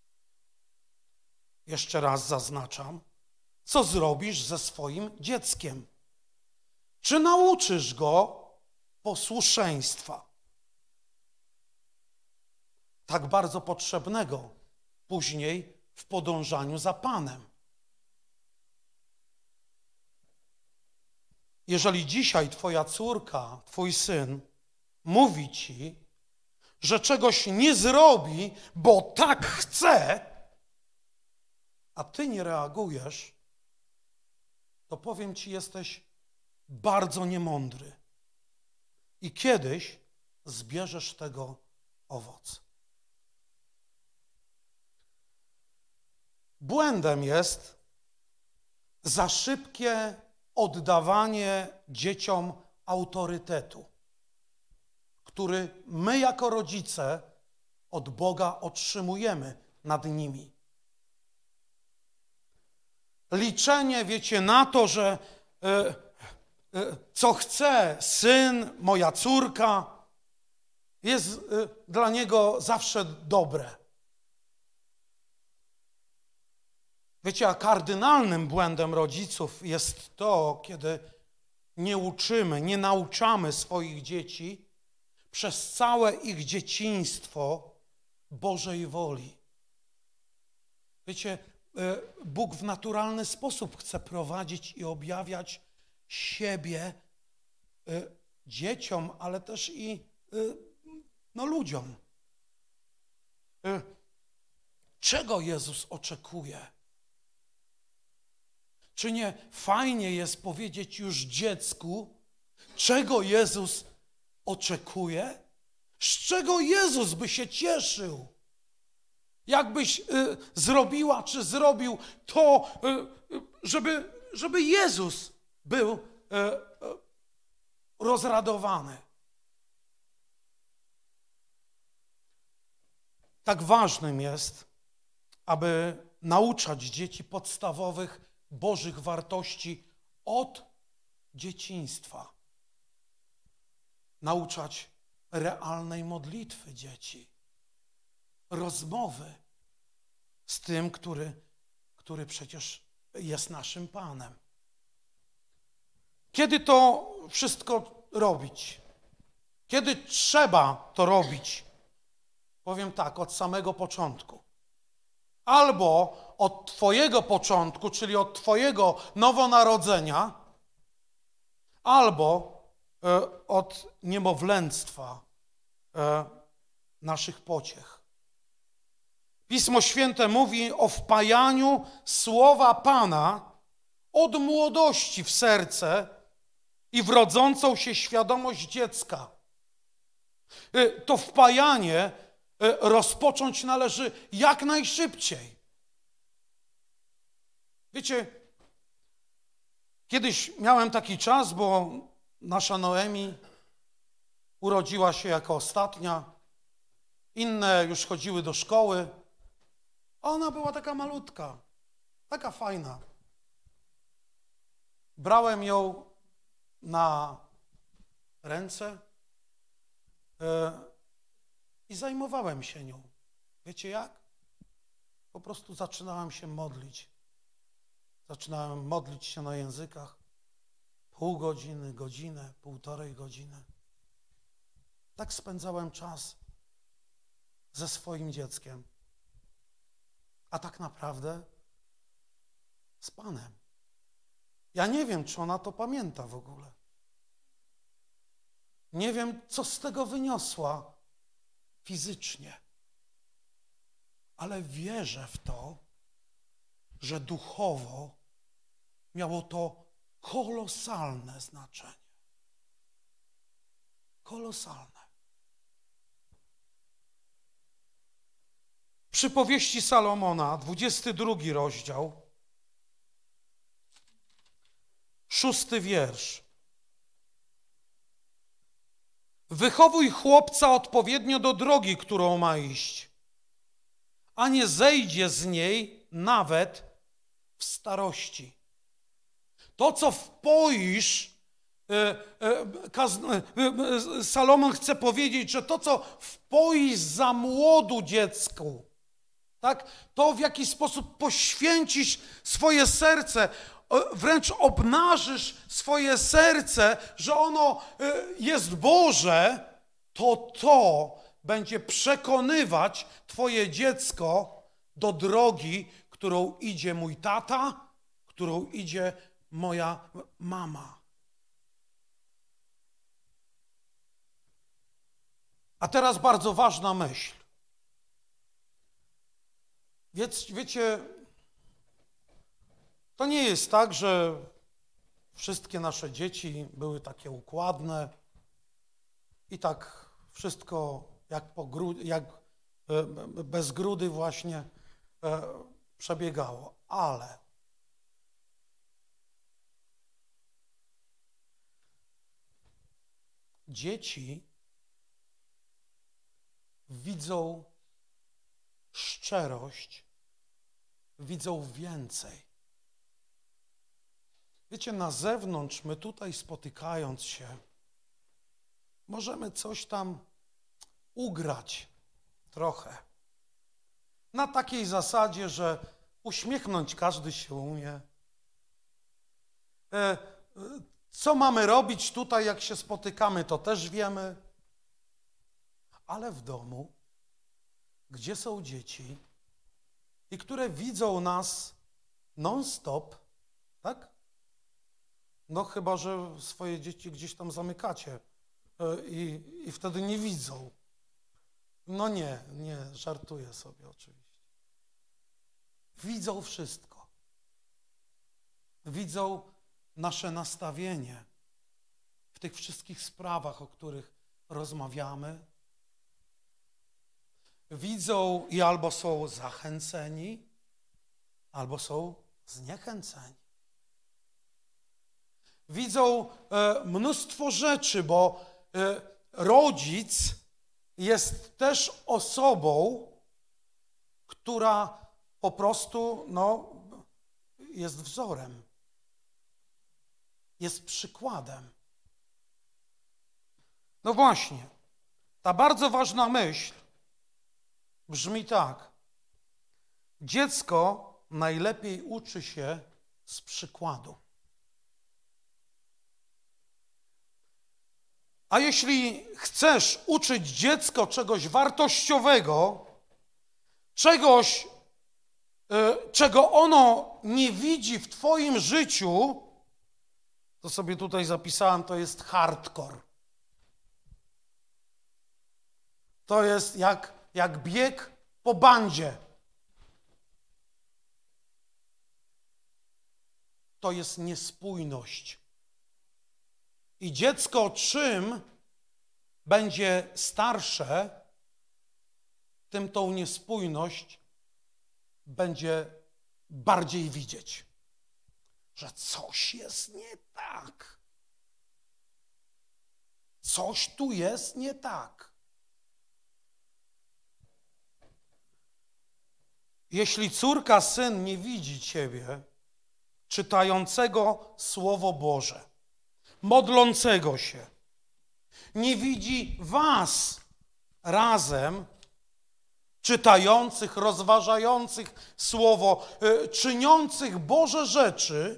jeszcze raz zaznaczam, co zrobisz ze swoim dzieckiem. Czy nauczysz go posłuszeństwa, tak bardzo potrzebnego później w podążaniu za Panem? Jeżeli dzisiaj twoja córka, twój syn mówi ci, że czegoś nie zrobi, bo tak chce, a ty nie reagujesz, to powiem ci, jesteś bardzo niemądry. I kiedyś zbierzesz tego owoc. Błędem jest za szybkie oddawanie dzieciom autorytetu, który my jako rodzice od Boga otrzymujemy nad nimi. Liczenie, wiecie, na to, że co chce syn, moja córka, jest dla niego zawsze dobre. Wiecie, a kardynalnym błędem rodziców jest to, kiedy nie uczymy, nie nauczamy swoich dzieci przez całe ich dzieciństwo Bożej woli. Wiecie, Bóg w naturalny sposób chce prowadzić i objawiać siebie dzieciom, ale też i ludziom. czego Jezus oczekuje? Czy nie fajnie jest powiedzieć już dziecku, czego Jezus oczekuje? Z czego Jezus by się cieszył? Jakbyś zrobiła czy zrobił to, żeby Jezus był rozradowany. Tak ważnym jest, aby nauczać dzieci podstawowych Bożych wartości od dzieciństwa. Nauczać realnej modlitwy dzieci, rozmowy z tym, który przecież jest naszym Panem. Kiedy to wszystko robić? Kiedy trzeba to robić? Powiem tak, od samego początku. Albo od Twojego początku, czyli od Twojego nowonarodzenia, albo od niemowlęctwa naszych pociech. Pismo Święte mówi o wpajaniu słowa Pana od młodości w serce i w rodzącą się świadomość dziecka. To wpajanie rozpocząć należy jak najszybciej. Wiecie, kiedyś miałem taki czas, bo nasza Noemi urodziła się jako ostatnia, inne już chodziły do szkoły, a ona była taka malutka, taka fajna. Brałem ją na ręce i zajmowałem się nią. Wiecie jak? Po prostu zaczynałem się modlić. Zaczynałem modlić się na językach. Pół godziny, godzinę, półtorej godziny. Tak spędzałem czas ze swoim dzieckiem. A tak naprawdę z Panem. Ja nie wiem, czy ona to pamięta w ogóle. Nie wiem, co z tego wyniosła fizycznie. Ale wierzę w to, że duchowo miało to kolosalne znaczenie. Kolosalne. Przypowieści Salomona, 22 rozdział, 6 wiersz. Wychowuj chłopca odpowiednio do drogi, którą ma iść, a nie zejdzie z niej nawet w starości. To, co wpoisz, Salomon chce powiedzieć, że to, co wpoisz za młodu dziecku, tak, to w jaki sposób poświęcisz swoje serce, wręcz obnażysz swoje serce, że ono jest Boże, to będzie przekonywać Twoje dziecko do drogi, którą idzie mój tata, którą idzie moja mama. A teraz bardzo ważna myśl. Wiecie, to nie jest tak, że wszystkie nasze dzieci były takie układne i tak wszystko jak bez grudy właśnie przebiegało. Ale dzieci widzą szczerość, widzą więcej. Wiecie, na zewnątrz, my tutaj spotykając się, możemy coś tam ugrać trochę. Na takiej zasadzie, że uśmiechnąć każdy się umie. Co mamy robić tutaj, jak się spotykamy, to też wiemy. Ale w domu, gdzie są dzieci i które widzą nas non-stop, tak? No chyba, że swoje dzieci gdzieś tam zamykacie i wtedy nie widzą. No nie, żartuję sobie oczywiście. widzą wszystko. Widzą nasze nastawienie w tych wszystkich sprawach, o których rozmawiamy. Widzą i albo są zachęceni, albo są zniechęceni. Widzą mnóstwo rzeczy, bo rodzic jest też osobą, która po prostu jest wzorem, jest przykładem. No właśnie, ta bardzo ważna myśl brzmi tak. Dziecko najlepiej uczy się z przykładu. A jeśli chcesz uczyć dziecko czegoś wartościowego, czegoś, czego ono nie widzi w twoim życiu, to sobie tutaj zapisałem, to jest hardcore. To jest jak bieg po bandzie. To jest niespójność. I dziecko czym będzie starsze, tym tą niespójność będzie bardziej widzieć. Że coś jest nie tak. Coś tu jest nie tak. Jeśli córka, syn nie widzi ciebie, czytającego Słowo Boże, modlącego się, nie widzi was razem, czytających, rozważających Słowo, czyniących Boże rzeczy,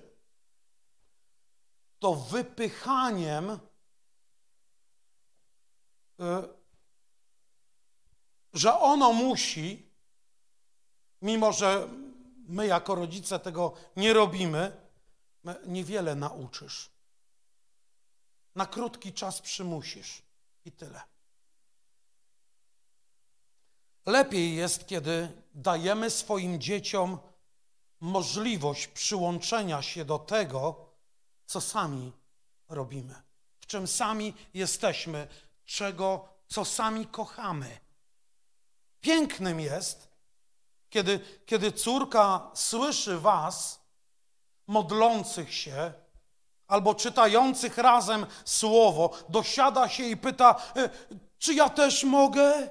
to wypychaniem, że ono musi, mimo że my jako rodzice tego nie robimy, niewiele nauczysz. Na krótki czas przymusisz i tyle. Lepiej jest, kiedy dajemy swoim dzieciom możliwość przyłączenia się do tego, co sami robimy, w czym sami jesteśmy, co sami kochamy. Pięknym jest, kiedy córka słyszy was, modlących się, albo czytających razem Słowo, dosiada się i pyta, czy ja też mogę?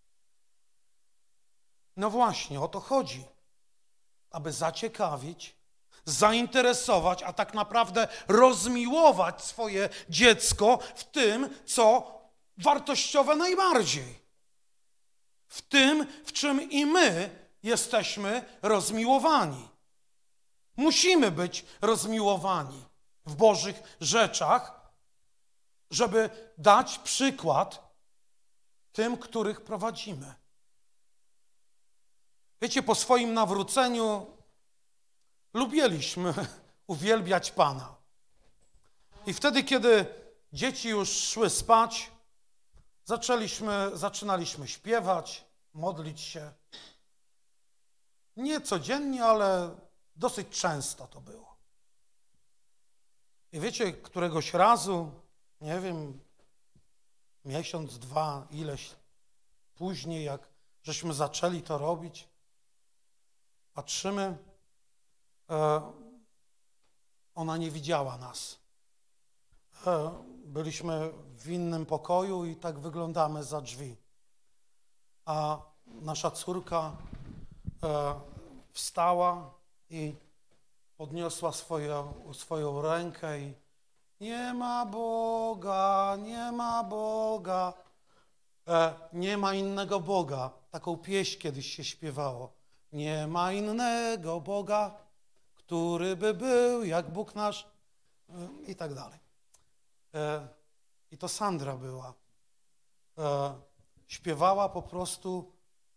No właśnie, o to chodzi, aby zaciekawić, zainteresować, a tak naprawdę rozmiłować swoje dziecko w tym, co wartościowe najbardziej. W tym, w czym i my jesteśmy rozmiłowani. Musimy być rozmiłowani w Bożych rzeczach, żeby dać przykład tym, których prowadzimy. Wiecie, po swoim nawróceniu lubiliśmy uwielbiać Pana. I wtedy, kiedy dzieci już szły spać, zaczynaliśmy śpiewać, modlić się. Nie codziennie, ale dosyć często to było. I wiecie, któregoś razu, nie wiem, miesiąc, dwa, ileś później, jak żeśmy zaczęli to robić, patrzymy, ona nie widziała nas. Byliśmy w innym pokoju i tak wyglądamy za drzwi. A nasza córka wstała i podniosła swoją rękę i nie ma Boga, nie ma Boga. Nie ma innego Boga. Taką pieśń kiedyś się śpiewało. Nie ma innego Boga, który by był jak Bóg nasz i tak dalej. I to Sandra była. Śpiewała po prostu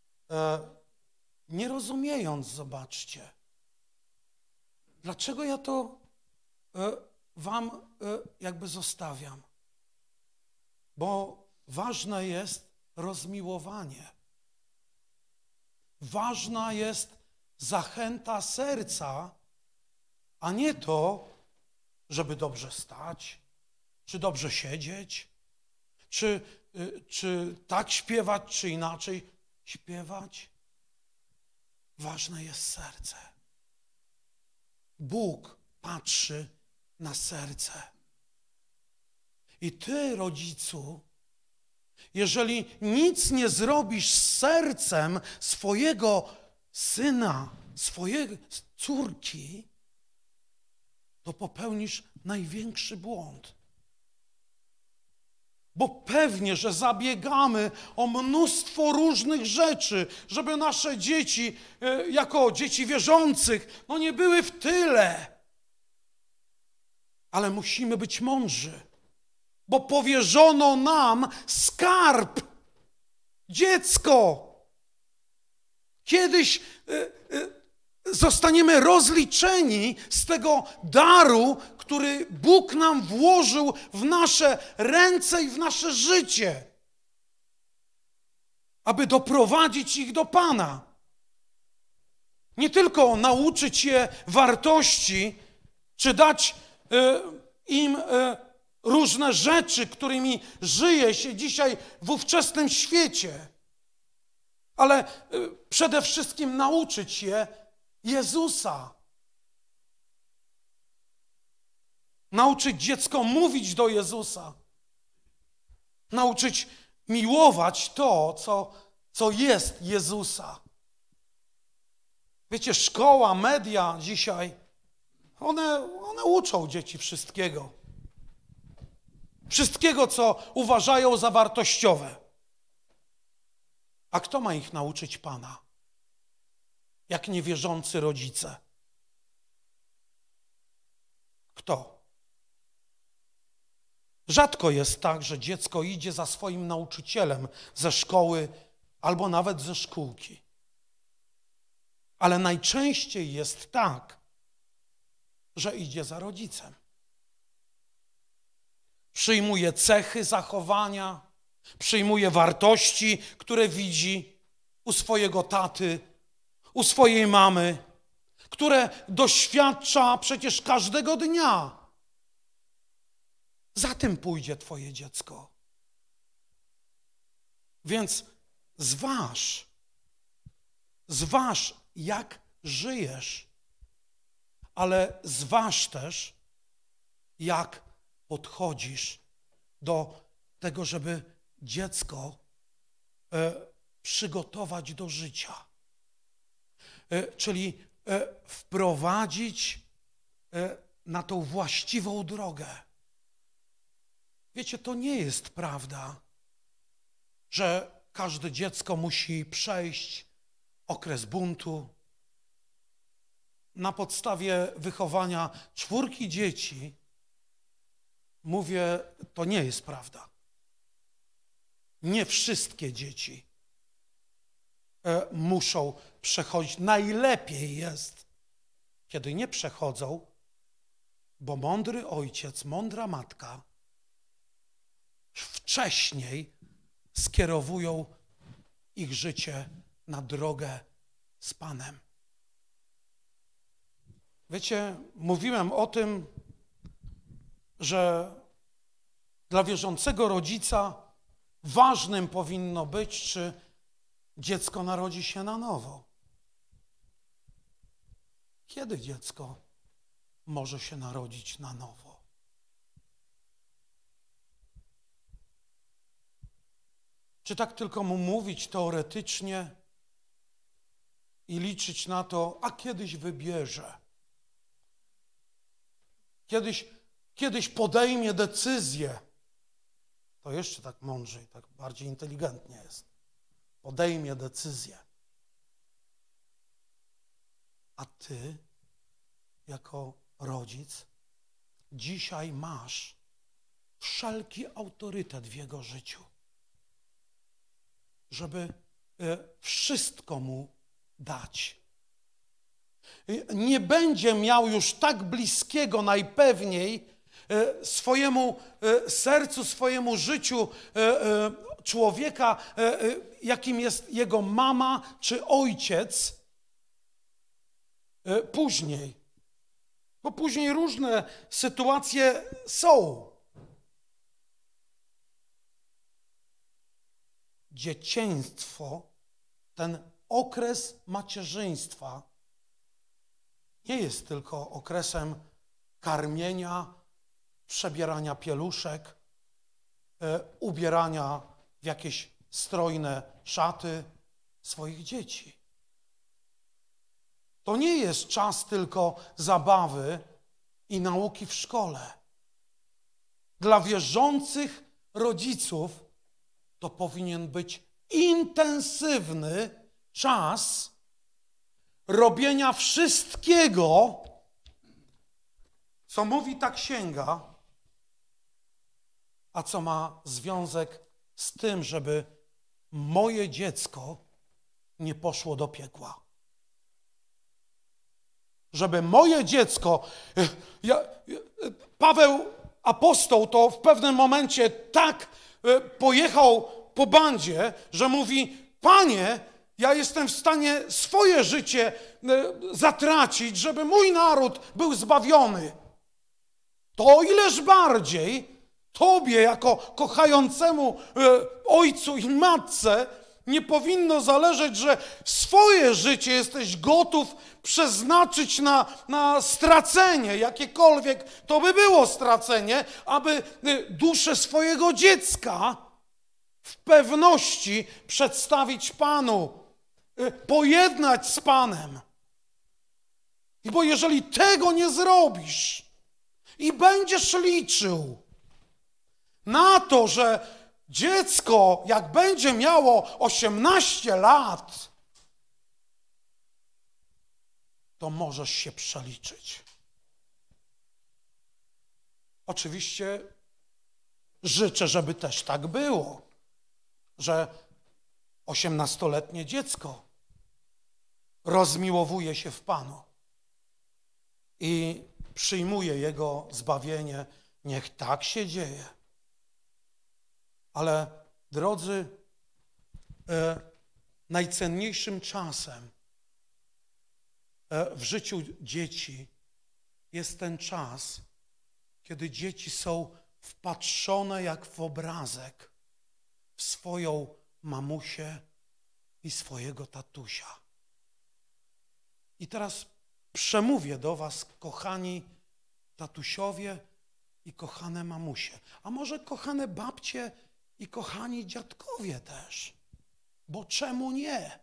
nie rozumiejąc, zobaczcie. Dlaczego ja to wam jakby zostawiam? Bo ważne jest rozmiłowanie. Ważna jest zachęta serca, a nie to, żeby dobrze stać, czy dobrze siedzieć, czy tak śpiewać, czy inaczej śpiewać. Ważne jest serce. Bóg patrzy na serce. I ty, rodzicu, jeżeli nic nie zrobisz z sercem swojego syna, swojej córki, to popełnisz największy błąd. Bo pewnie, że zabiegamy o mnóstwo różnych rzeczy, żeby nasze dzieci, jako dzieci wierzących, nie były w tyle. Ale musimy być mądrzy, bo powierzono nam skarb, dziecko. Kiedyś zostaniemy rozliczeni z tego daru, który Bóg nam włożył w nasze ręce i w nasze życie, aby doprowadzić ich do Pana. Nie tylko nauczyć je wartości, czy dać im różne rzeczy, którymi żyje się dzisiaj w ówczesnym świecie, ale przede wszystkim nauczyć je Jezusa. Nauczyć dziecko mówić do Jezusa. Nauczyć miłować to, co jest Jezusa. Wiecie, szkoła, media dzisiaj, one uczą dzieci wszystkiego. Wszystkiego, co uważają za wartościowe. A kto ma ich nauczyć Pana? Jak niewierzący rodzice. Kto? Rzadko jest tak, że dziecko idzie za swoim nauczycielem ze szkoły albo nawet ze szkółki. Ale najczęściej jest tak, że idzie za rodzicem. Przyjmuje cechy zachowania, przyjmuje wartości, które widzi u swojego taty, u swojej mamy, które doświadcza przecież każdego dnia. Za tym pójdzie twoje dziecko. Więc zważ, jak żyjesz, ale zważ też, jak podchodzisz do tego, żeby dziecko przygotować do życia. Czyli wprowadzić na tą właściwą drogę. Wiecie, to nie jest prawda, że każde dziecko musi przejść okres buntu. Na podstawie wychowania 4 dzieci mówię, to nie jest prawda. Nie wszystkie dzieci muszą przechodzić. Najlepiej jest, kiedy nie przechodzą, bo mądry ojciec, mądra matka wcześniej skierowują ich życie na drogę z Panem. Wiecie, mówiłem o tym, że dla wierzącego rodzica ważnym powinno być, czy dziecko narodzi się na nowo. Kiedy dziecko może się narodzić na nowo? Czy tak tylko mu mówić teoretycznie i liczyć na to, a kiedyś wybierze? Kiedyś podejmie decyzję. To jeszcze tak mądrzej, tak bardziej inteligentnie jest. Podejmie decyzję. A ty, jako rodzic, dzisiaj masz wszelki autorytet w jego życiu, żeby wszystko mu dać. Nie będzie miał już tak bliskiego najpewniej swojemu sercu, swojemu życiu człowieka, jakim jest jego mama czy ojciec, później. Bo później różne sytuacje są. Dzieciństwo, ten okres macierzyństwa nie jest tylko okresem karmienia, przebierania pieluszek, ubierania w jakieś strojne szaty swoich dzieci. To nie jest czas tylko zabawy i nauki w szkole. Dla wierzących rodziców to powinien być intensywny czas robienia wszystkiego, co mówi ta księga, a co ma związek z tym, żeby moje dziecko nie poszło do piekła. Żeby moje dziecko, Paweł apostoł to w pewnym momencie tak pojechał po bandzie, że mówi: Panie, ja jestem w stanie swoje życie zatracić, żeby mój naród był zbawiony. To o ileż bardziej Tobie, jako kochającemu ojcu i matce, nie powinno zależeć, że swoje życie jesteś gotów przeznaczyć na stracenie, jakiekolwiek to by było stracenie, aby duszę swojego dziecka w pewności przedstawić Panu, pojednać z Panem. Bo jeżeli tego nie zrobisz i będziesz liczył na to, że dziecko, jak będzie miało 18 lat, to możesz się przeliczyć. Oczywiście życzę, żeby też tak było, że 18-letnie dziecko rozmiłowuje się w Panu i przyjmuje Jego zbawienie. Niech tak się dzieje. Ale drodzy, najcenniejszym czasem w życiu dzieci jest ten czas, kiedy dzieci są wpatrzone jak w obrazek w swoją mamusię i swojego tatusia. I teraz przemówię do was, kochani tatusiowie i kochane mamusie, a może kochane babcie i kochani dziadkowie też, bo czemu nie?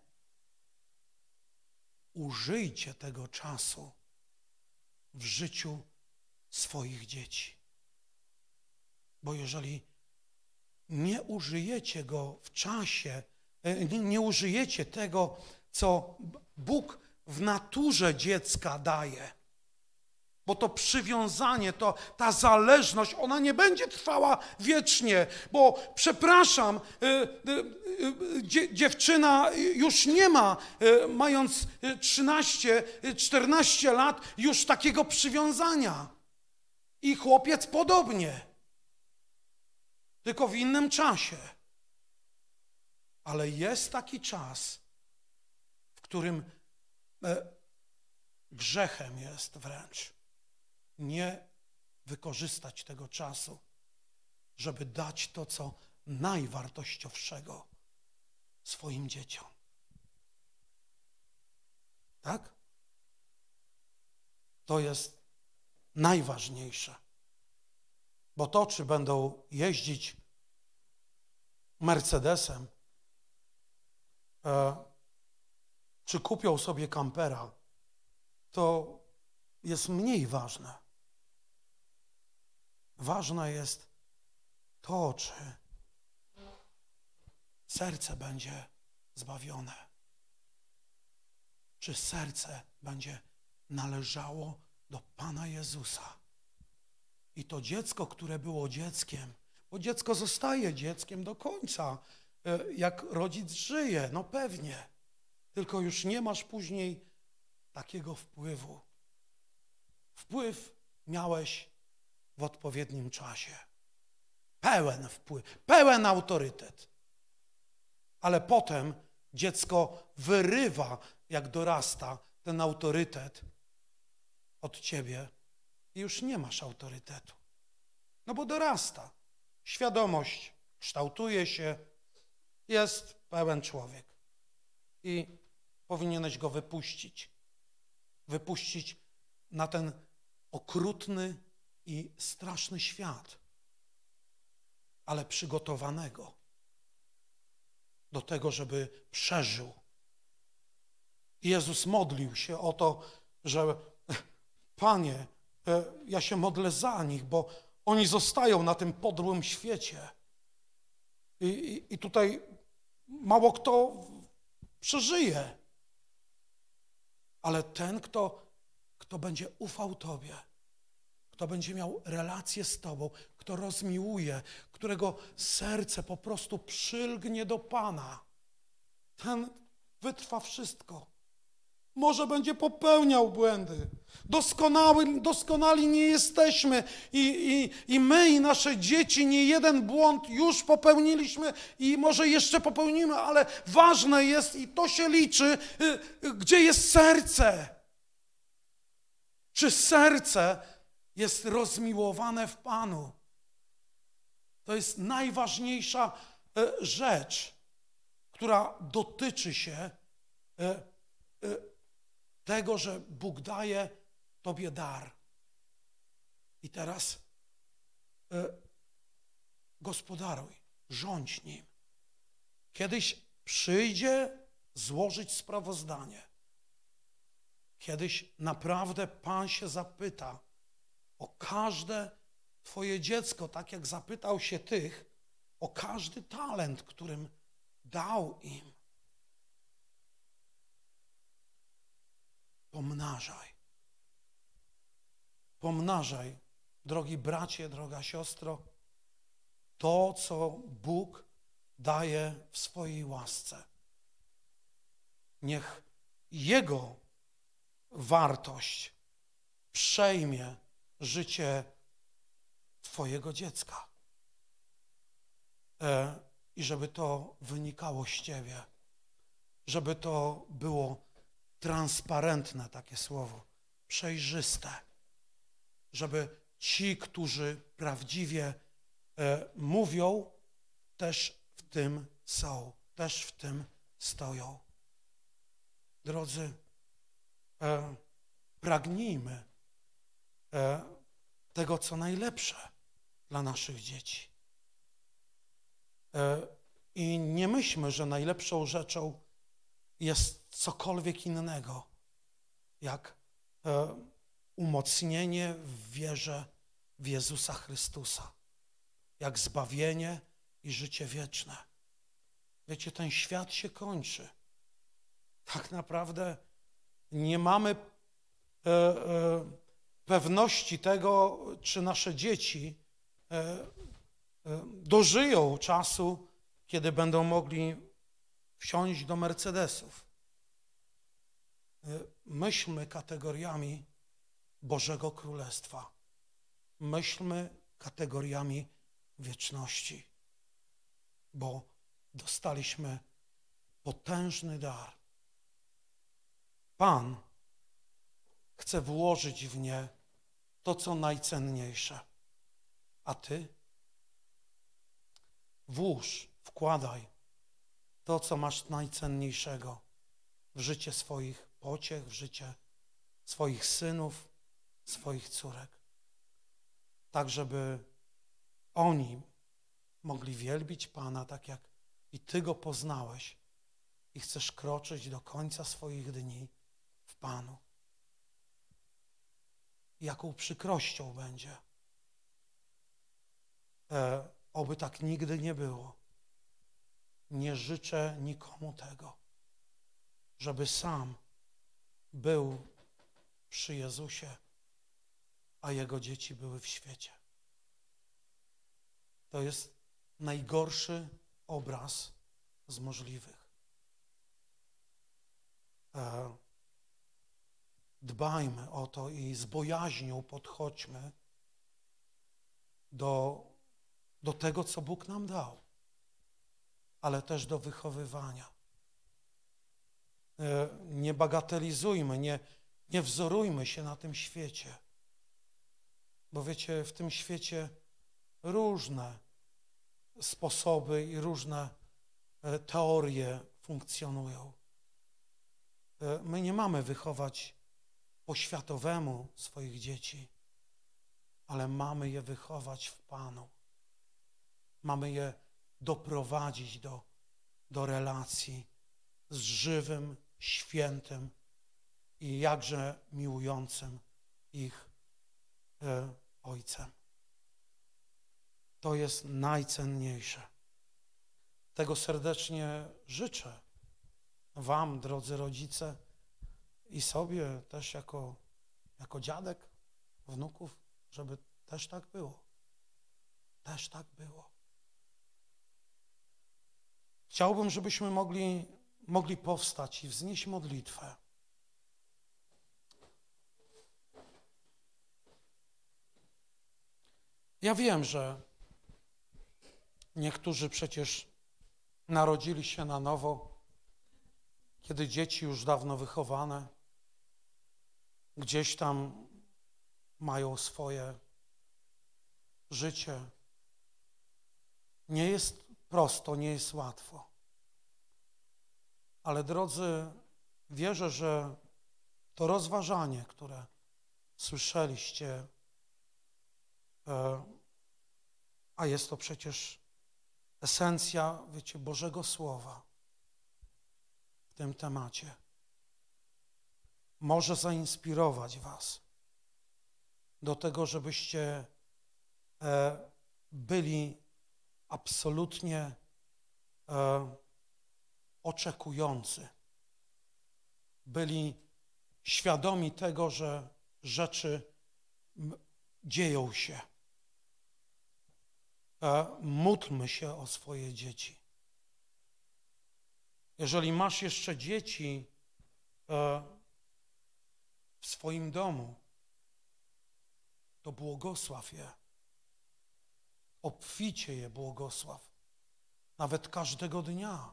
Użyjcie tego czasu w życiu swoich dzieci. Bo jeżeli nie użyjecie go w czasie, nie użyjecie tego, co Bóg w naturze dziecka daje, bo to przywiązanie, ta zależność, ona nie będzie trwała wiecznie, bo przepraszam, dziewczyna już nie ma, mając 13-14 lat, już takiego przywiązania. I chłopiec podobnie, tylko w innym czasie. Ale jest taki czas, w którym grzechem jest wręcz nie wykorzystać tego czasu, żeby dać to, co najwartościowszego swoim dzieciom. Tak? To jest najważniejsze. Bo to, czy będą jeździć Mercedesem, czy kupią sobie kampera, to jest mniej ważne. Ważne jest to, czy serce będzie zbawione. Czy serce będzie należało do Pana Jezusa. I to dziecko, które było dzieckiem, bo dziecko zostaje dzieckiem do końca, jak rodzic żyje, no pewnie. Tylko już nie masz później takiego wpływu. Wpływ miałeś w odpowiednim czasie. Pełen wpływ, pełen autorytet. Ale potem dziecko wyrywa, jak dorasta, ten autorytet od ciebie i już nie masz autorytetu. No bo dorasta. Świadomość kształtuje się, jest pełen człowiek. I powinieneś go wypuścić. Wypuścić na ten okrutny i straszny świat, ale przygotowanego do tego, żeby przeżył. Jezus modlił się o to, że Panie, ja się modlę za nich, bo oni zostają na tym podłym świecie. I tutaj mało kto przeżyje. Ale ten, kto będzie ufał Tobie, kto będzie miał relację z Tobą, kto rozmiłuje, którego serce po prostu przylgnie do Pana, ten wytrwa wszystko. Może będzie popełniał błędy. Doskonali nie jesteśmy i my i nasze dzieci nie jeden błąd już popełniliśmy i może jeszcze popełnimy, ale ważne jest i to się liczy, gdzie jest serce. Czy serce jest rozmiłowane w Panu? To jest najważniejsza rzecz, która dotyczy się tego, że Bóg daje Tobie dar. I teraz gospodaruj, rządź nim. Kiedyś przyjdzie złożyć sprawozdanie. Kiedyś naprawdę Pan się zapyta o każde Twoje dziecko, tak jak zapytał się tych, o każdy talent, którym dał im. Pomnażaj. Pomnażaj, drogi bracie, droga siostro, to, co Bóg daje w swojej łasce. Niech Jego wartość przejmie życie Twojego dziecka. I żeby to wynikało z Ciebie. Żeby to było transparentne, takie słowo, przejrzyste. Żeby ci, którzy prawdziwie mówią, też w tym są, też w tym stoją. Drodzy, pragnijmy tego, co najlepsze dla naszych dzieci. I nie myślmy, że najlepszą rzeczą jest cokolwiek innego, jak umocnienie w wierze w Jezusa Chrystusa, jak zbawienie i życie wieczne. Wiecie, ten świat się kończy. Tak naprawdę nie mamy pewności tego, czy nasze dzieci dożyją czasu, kiedy będą mogli wsiąść do Mercedesów. Myślmy kategoriami Bożego Królestwa. Myślmy kategoriami wieczności, bo dostaliśmy potężny dar. Pan chce włożyć w nie to, co najcenniejsze. A Ty włóż, wkładaj to, co masz najcenniejszego w życie swoich pociech, w życie swoich synów, swoich córek. Tak, żeby oni mogli wielbić Pana, tak jak i Ty Go poznałeś i chcesz kroczyć do końca swoich dni w Panu. Jaką przykrością będzie. Oby tak nigdy nie było. Nie życzę nikomu tego, żeby sam był przy Jezusie, a jego dzieci były w świecie. To jest najgorszy obraz z możliwych. Dbajmy o to i z bojaźnią podchodźmy do tego, co Bóg nam dał, ale też do wychowywania. Nie bagatelizujmy, Nie wzorujmy się na tym świecie. Bo wiecie, w tym świecie różne sposoby i różne teorie funkcjonują. My nie mamy wychować po światowemu swoich dzieci, ale mamy je wychować w Panu. Mamy je doprowadzić do relacji z żywym, świętym i jakże miłującym ich Ojcem. To jest najcenniejsze. Tego serdecznie życzę wam, drodzy rodzice, i sobie też jako dziadek wnuków, żeby też tak było. Też tak było. Chciałbym, żebyśmy mogli powstać i wznieść modlitwę. Ja wiem, że niektórzy przecież narodzili się na nowo, kiedy dzieci już dawno wychowane, gdzieś tam mają swoje życie. Nie jest prosto, nie jest łatwo. Ale drodzy, wierzę, że to rozważanie, które słyszeliście, a jest to przecież esencja, wiecie, Bożego Słowa w tym temacie, może zainspirować was do tego, żebyście byli absolutnie oczekujący, byli świadomi tego, że rzeczy dzieją się. Módlmy się o swoje dzieci. Jeżeli masz jeszcze dzieci w swoim domu, to błogosław je. Obficie je błogosław. Nawet każdego dnia.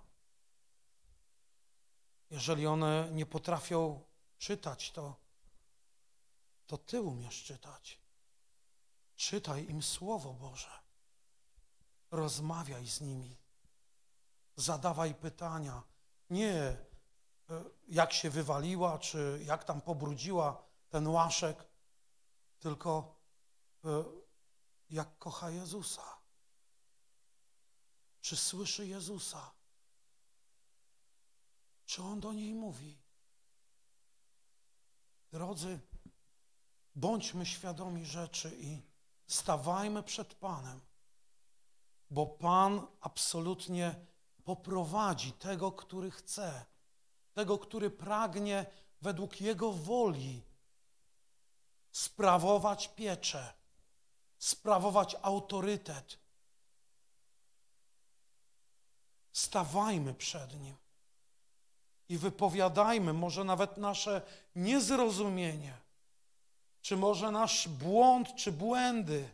Jeżeli one nie potrafią czytać, to ty umiesz czytać. Czytaj im Słowo Boże. Rozmawiaj z nimi. Zadawaj pytania. Nie jak się wywaliła, czy jak tam pobrudziła ten łaszek, tylko jak kocha Jezusa. Czy słyszy Jezusa? Czy On do niej mówi? Drodzy, bądźmy świadomi rzeczy i stawajmy przed Panem, bo Pan absolutnie poprowadzi tego, który chce, tego, który pragnie według Jego woli sprawować pieczę, sprawować autorytet. Stawajmy przed Nim i wypowiadajmy może nawet nasze niezrozumienie, czy może nasz błąd, czy błędy.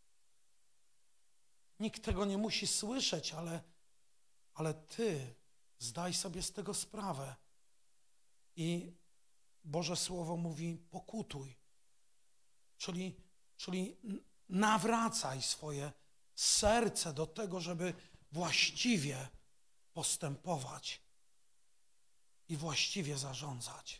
Nikt tego nie musi słyszeć, ale ty zdaj sobie z tego sprawę. I Boże Słowo mówi: pokutuj, czyli nawracaj swoje serce do tego, żeby właściwie postępować i właściwie zarządzać.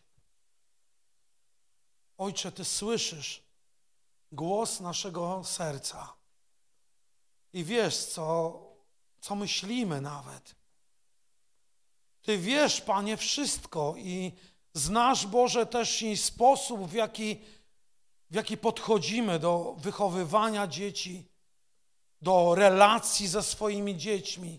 Ojcze, Ty słyszysz głos naszego serca i wiesz, co myślimy nawet. Ty wiesz, Panie, wszystko i znasz, Boże, też i sposób, w jaki podchodzimy do wychowywania dzieci, do relacji ze swoimi dziećmi.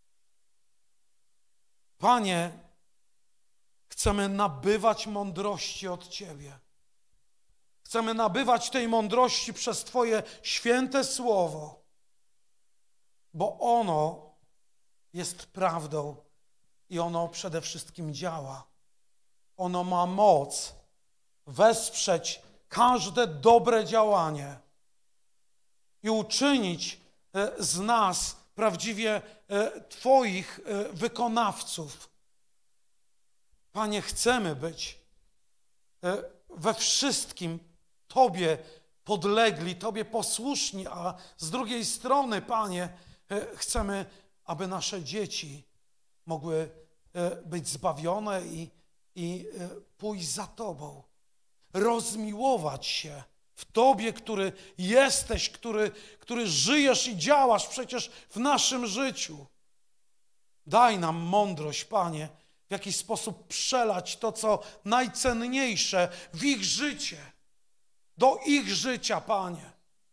Panie, chcemy nabywać mądrości od Ciebie. Chcemy nabywać tej mądrości przez Twoje święte Słowo, bo ono jest prawdą i ono przede wszystkim działa. Ono ma moc wesprzeć każde dobre działanie i uczynić z nas prawdziwie Twoich wykonawców. Panie, chcemy być we wszystkim Tobie podlegli, Tobie posłuszni, a z drugiej strony, Panie, chcemy, aby nasze dzieci mogły być zbawione i pójść za Tobą, rozmiłować się w Tobie, który jesteś, który żyjesz i działasz przecież w naszym życiu. Daj nam mądrość, Panie, w jaki sposób przelać to, co najcenniejsze w ich życie, do ich życia, Panie.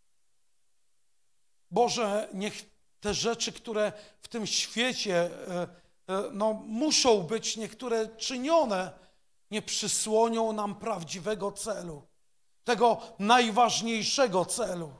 Boże, niech te rzeczy, które w tym świecie muszą być niektóre czynione, nie przysłonią nam prawdziwego celu, tego najważniejszego celu.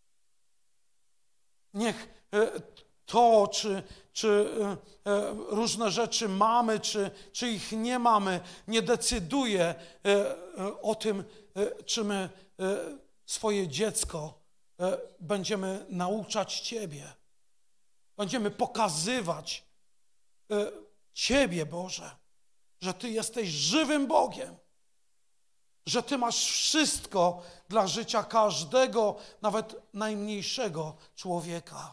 Niech to, czy różne rzeczy mamy, czy ich nie mamy, nie decyduje o tym, czy my swoje dziecko będziemy nauczać Ciebie. Będziemy pokazywać Ciebie, Boże, że Ty jesteś żywym Bogiem, że Ty masz wszystko dla życia każdego, nawet najmniejszego człowieka.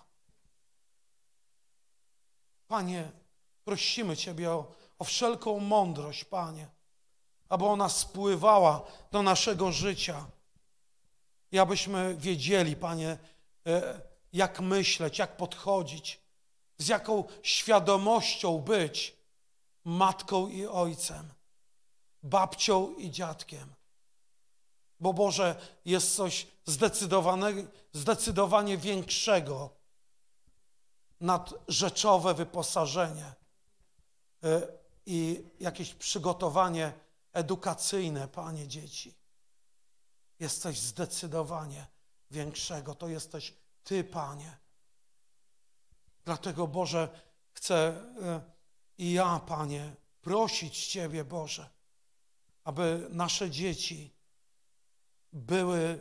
Panie, prosimy Ciebie o wszelką mądrość, Panie, aby ona spływała do naszego życia i abyśmy wiedzieli, Panie, jak myśleć, jak podchodzić, z jaką świadomością być matką i ojcem, babcią i dziadkiem. Bo Boże, jest coś zdecydowanie większego nad rzeczowe wyposażenie i jakieś przygotowanie edukacyjne, Panie, dzieci. Jest coś zdecydowanie większego. To jesteś Ty, Panie. Dlatego, Boże, chcę i ja, Panie, prosić Ciebie, Boże, aby nasze dzieci były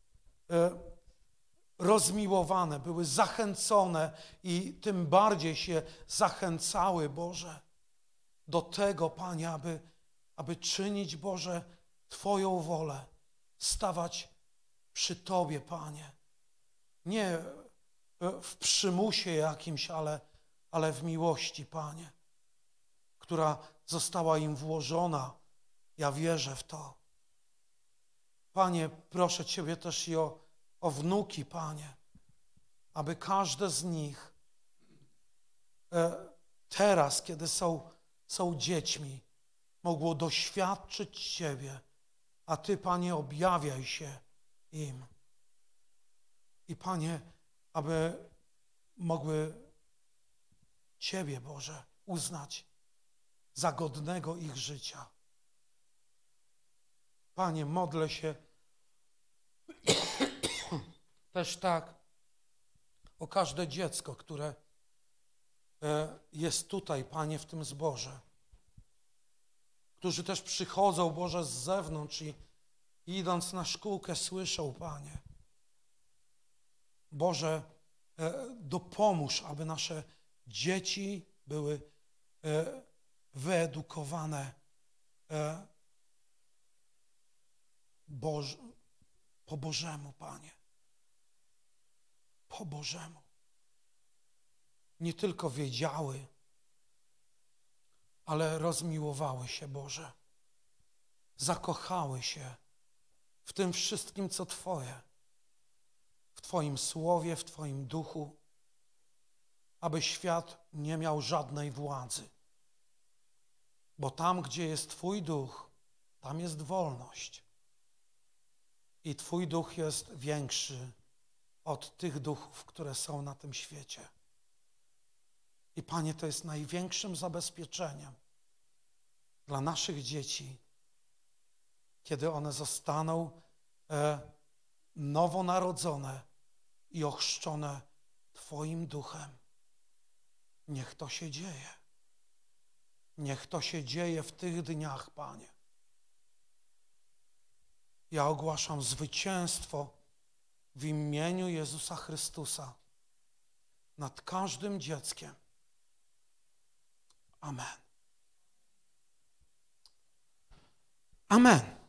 rozmiłowane, były zachęcone i tym bardziej się zachęcały, Boże, do tego, Panie, aby czynić, Boże, Twoją wolę, stawać przy Tobie, Panie. Nie w przymusie jakimś, ale w miłości, Panie, która została im włożona. Ja wierzę w to. Panie, proszę Ciebie też i o wnuki, Panie, aby każde z nich teraz, kiedy są dziećmi, mogło doświadczyć Ciebie, a Ty, Panie, objawiaj się im. I Panie, aby mogły Ciebie, Boże, uznać za godnego ich życia. Panie, modlę się też tak o każde dziecko, które jest tutaj, Panie, w tym zborze, którzy też przychodzą, Boże, z zewnątrz i idąc na szkółkę słyszą, Panie. Boże, dopomóż, aby nasze dzieci były wyedukowane po Bożemu, Panie. Po Bożemu. Nie tylko wiedziały, ale rozmiłowały się, Boże. Zakochały się w tym wszystkim, co Twoje. W Twoim słowie, w Twoim duchu, aby świat nie miał żadnej władzy. Bo tam, gdzie jest Twój duch, tam jest wolność. I Twój duch jest większy od tych duchów, które są na tym świecie. I Panie, to jest największym zabezpieczeniem dla naszych dzieci, kiedy one zostaną nowonarodzone i ochrzczone Twoim duchem. Niech to się dzieje. Niech to się dzieje w tych dniach, Panie. Ja ogłaszam zwycięstwo w imieniu Jezusa Chrystusa nad każdym dzieckiem. Amen. Amen.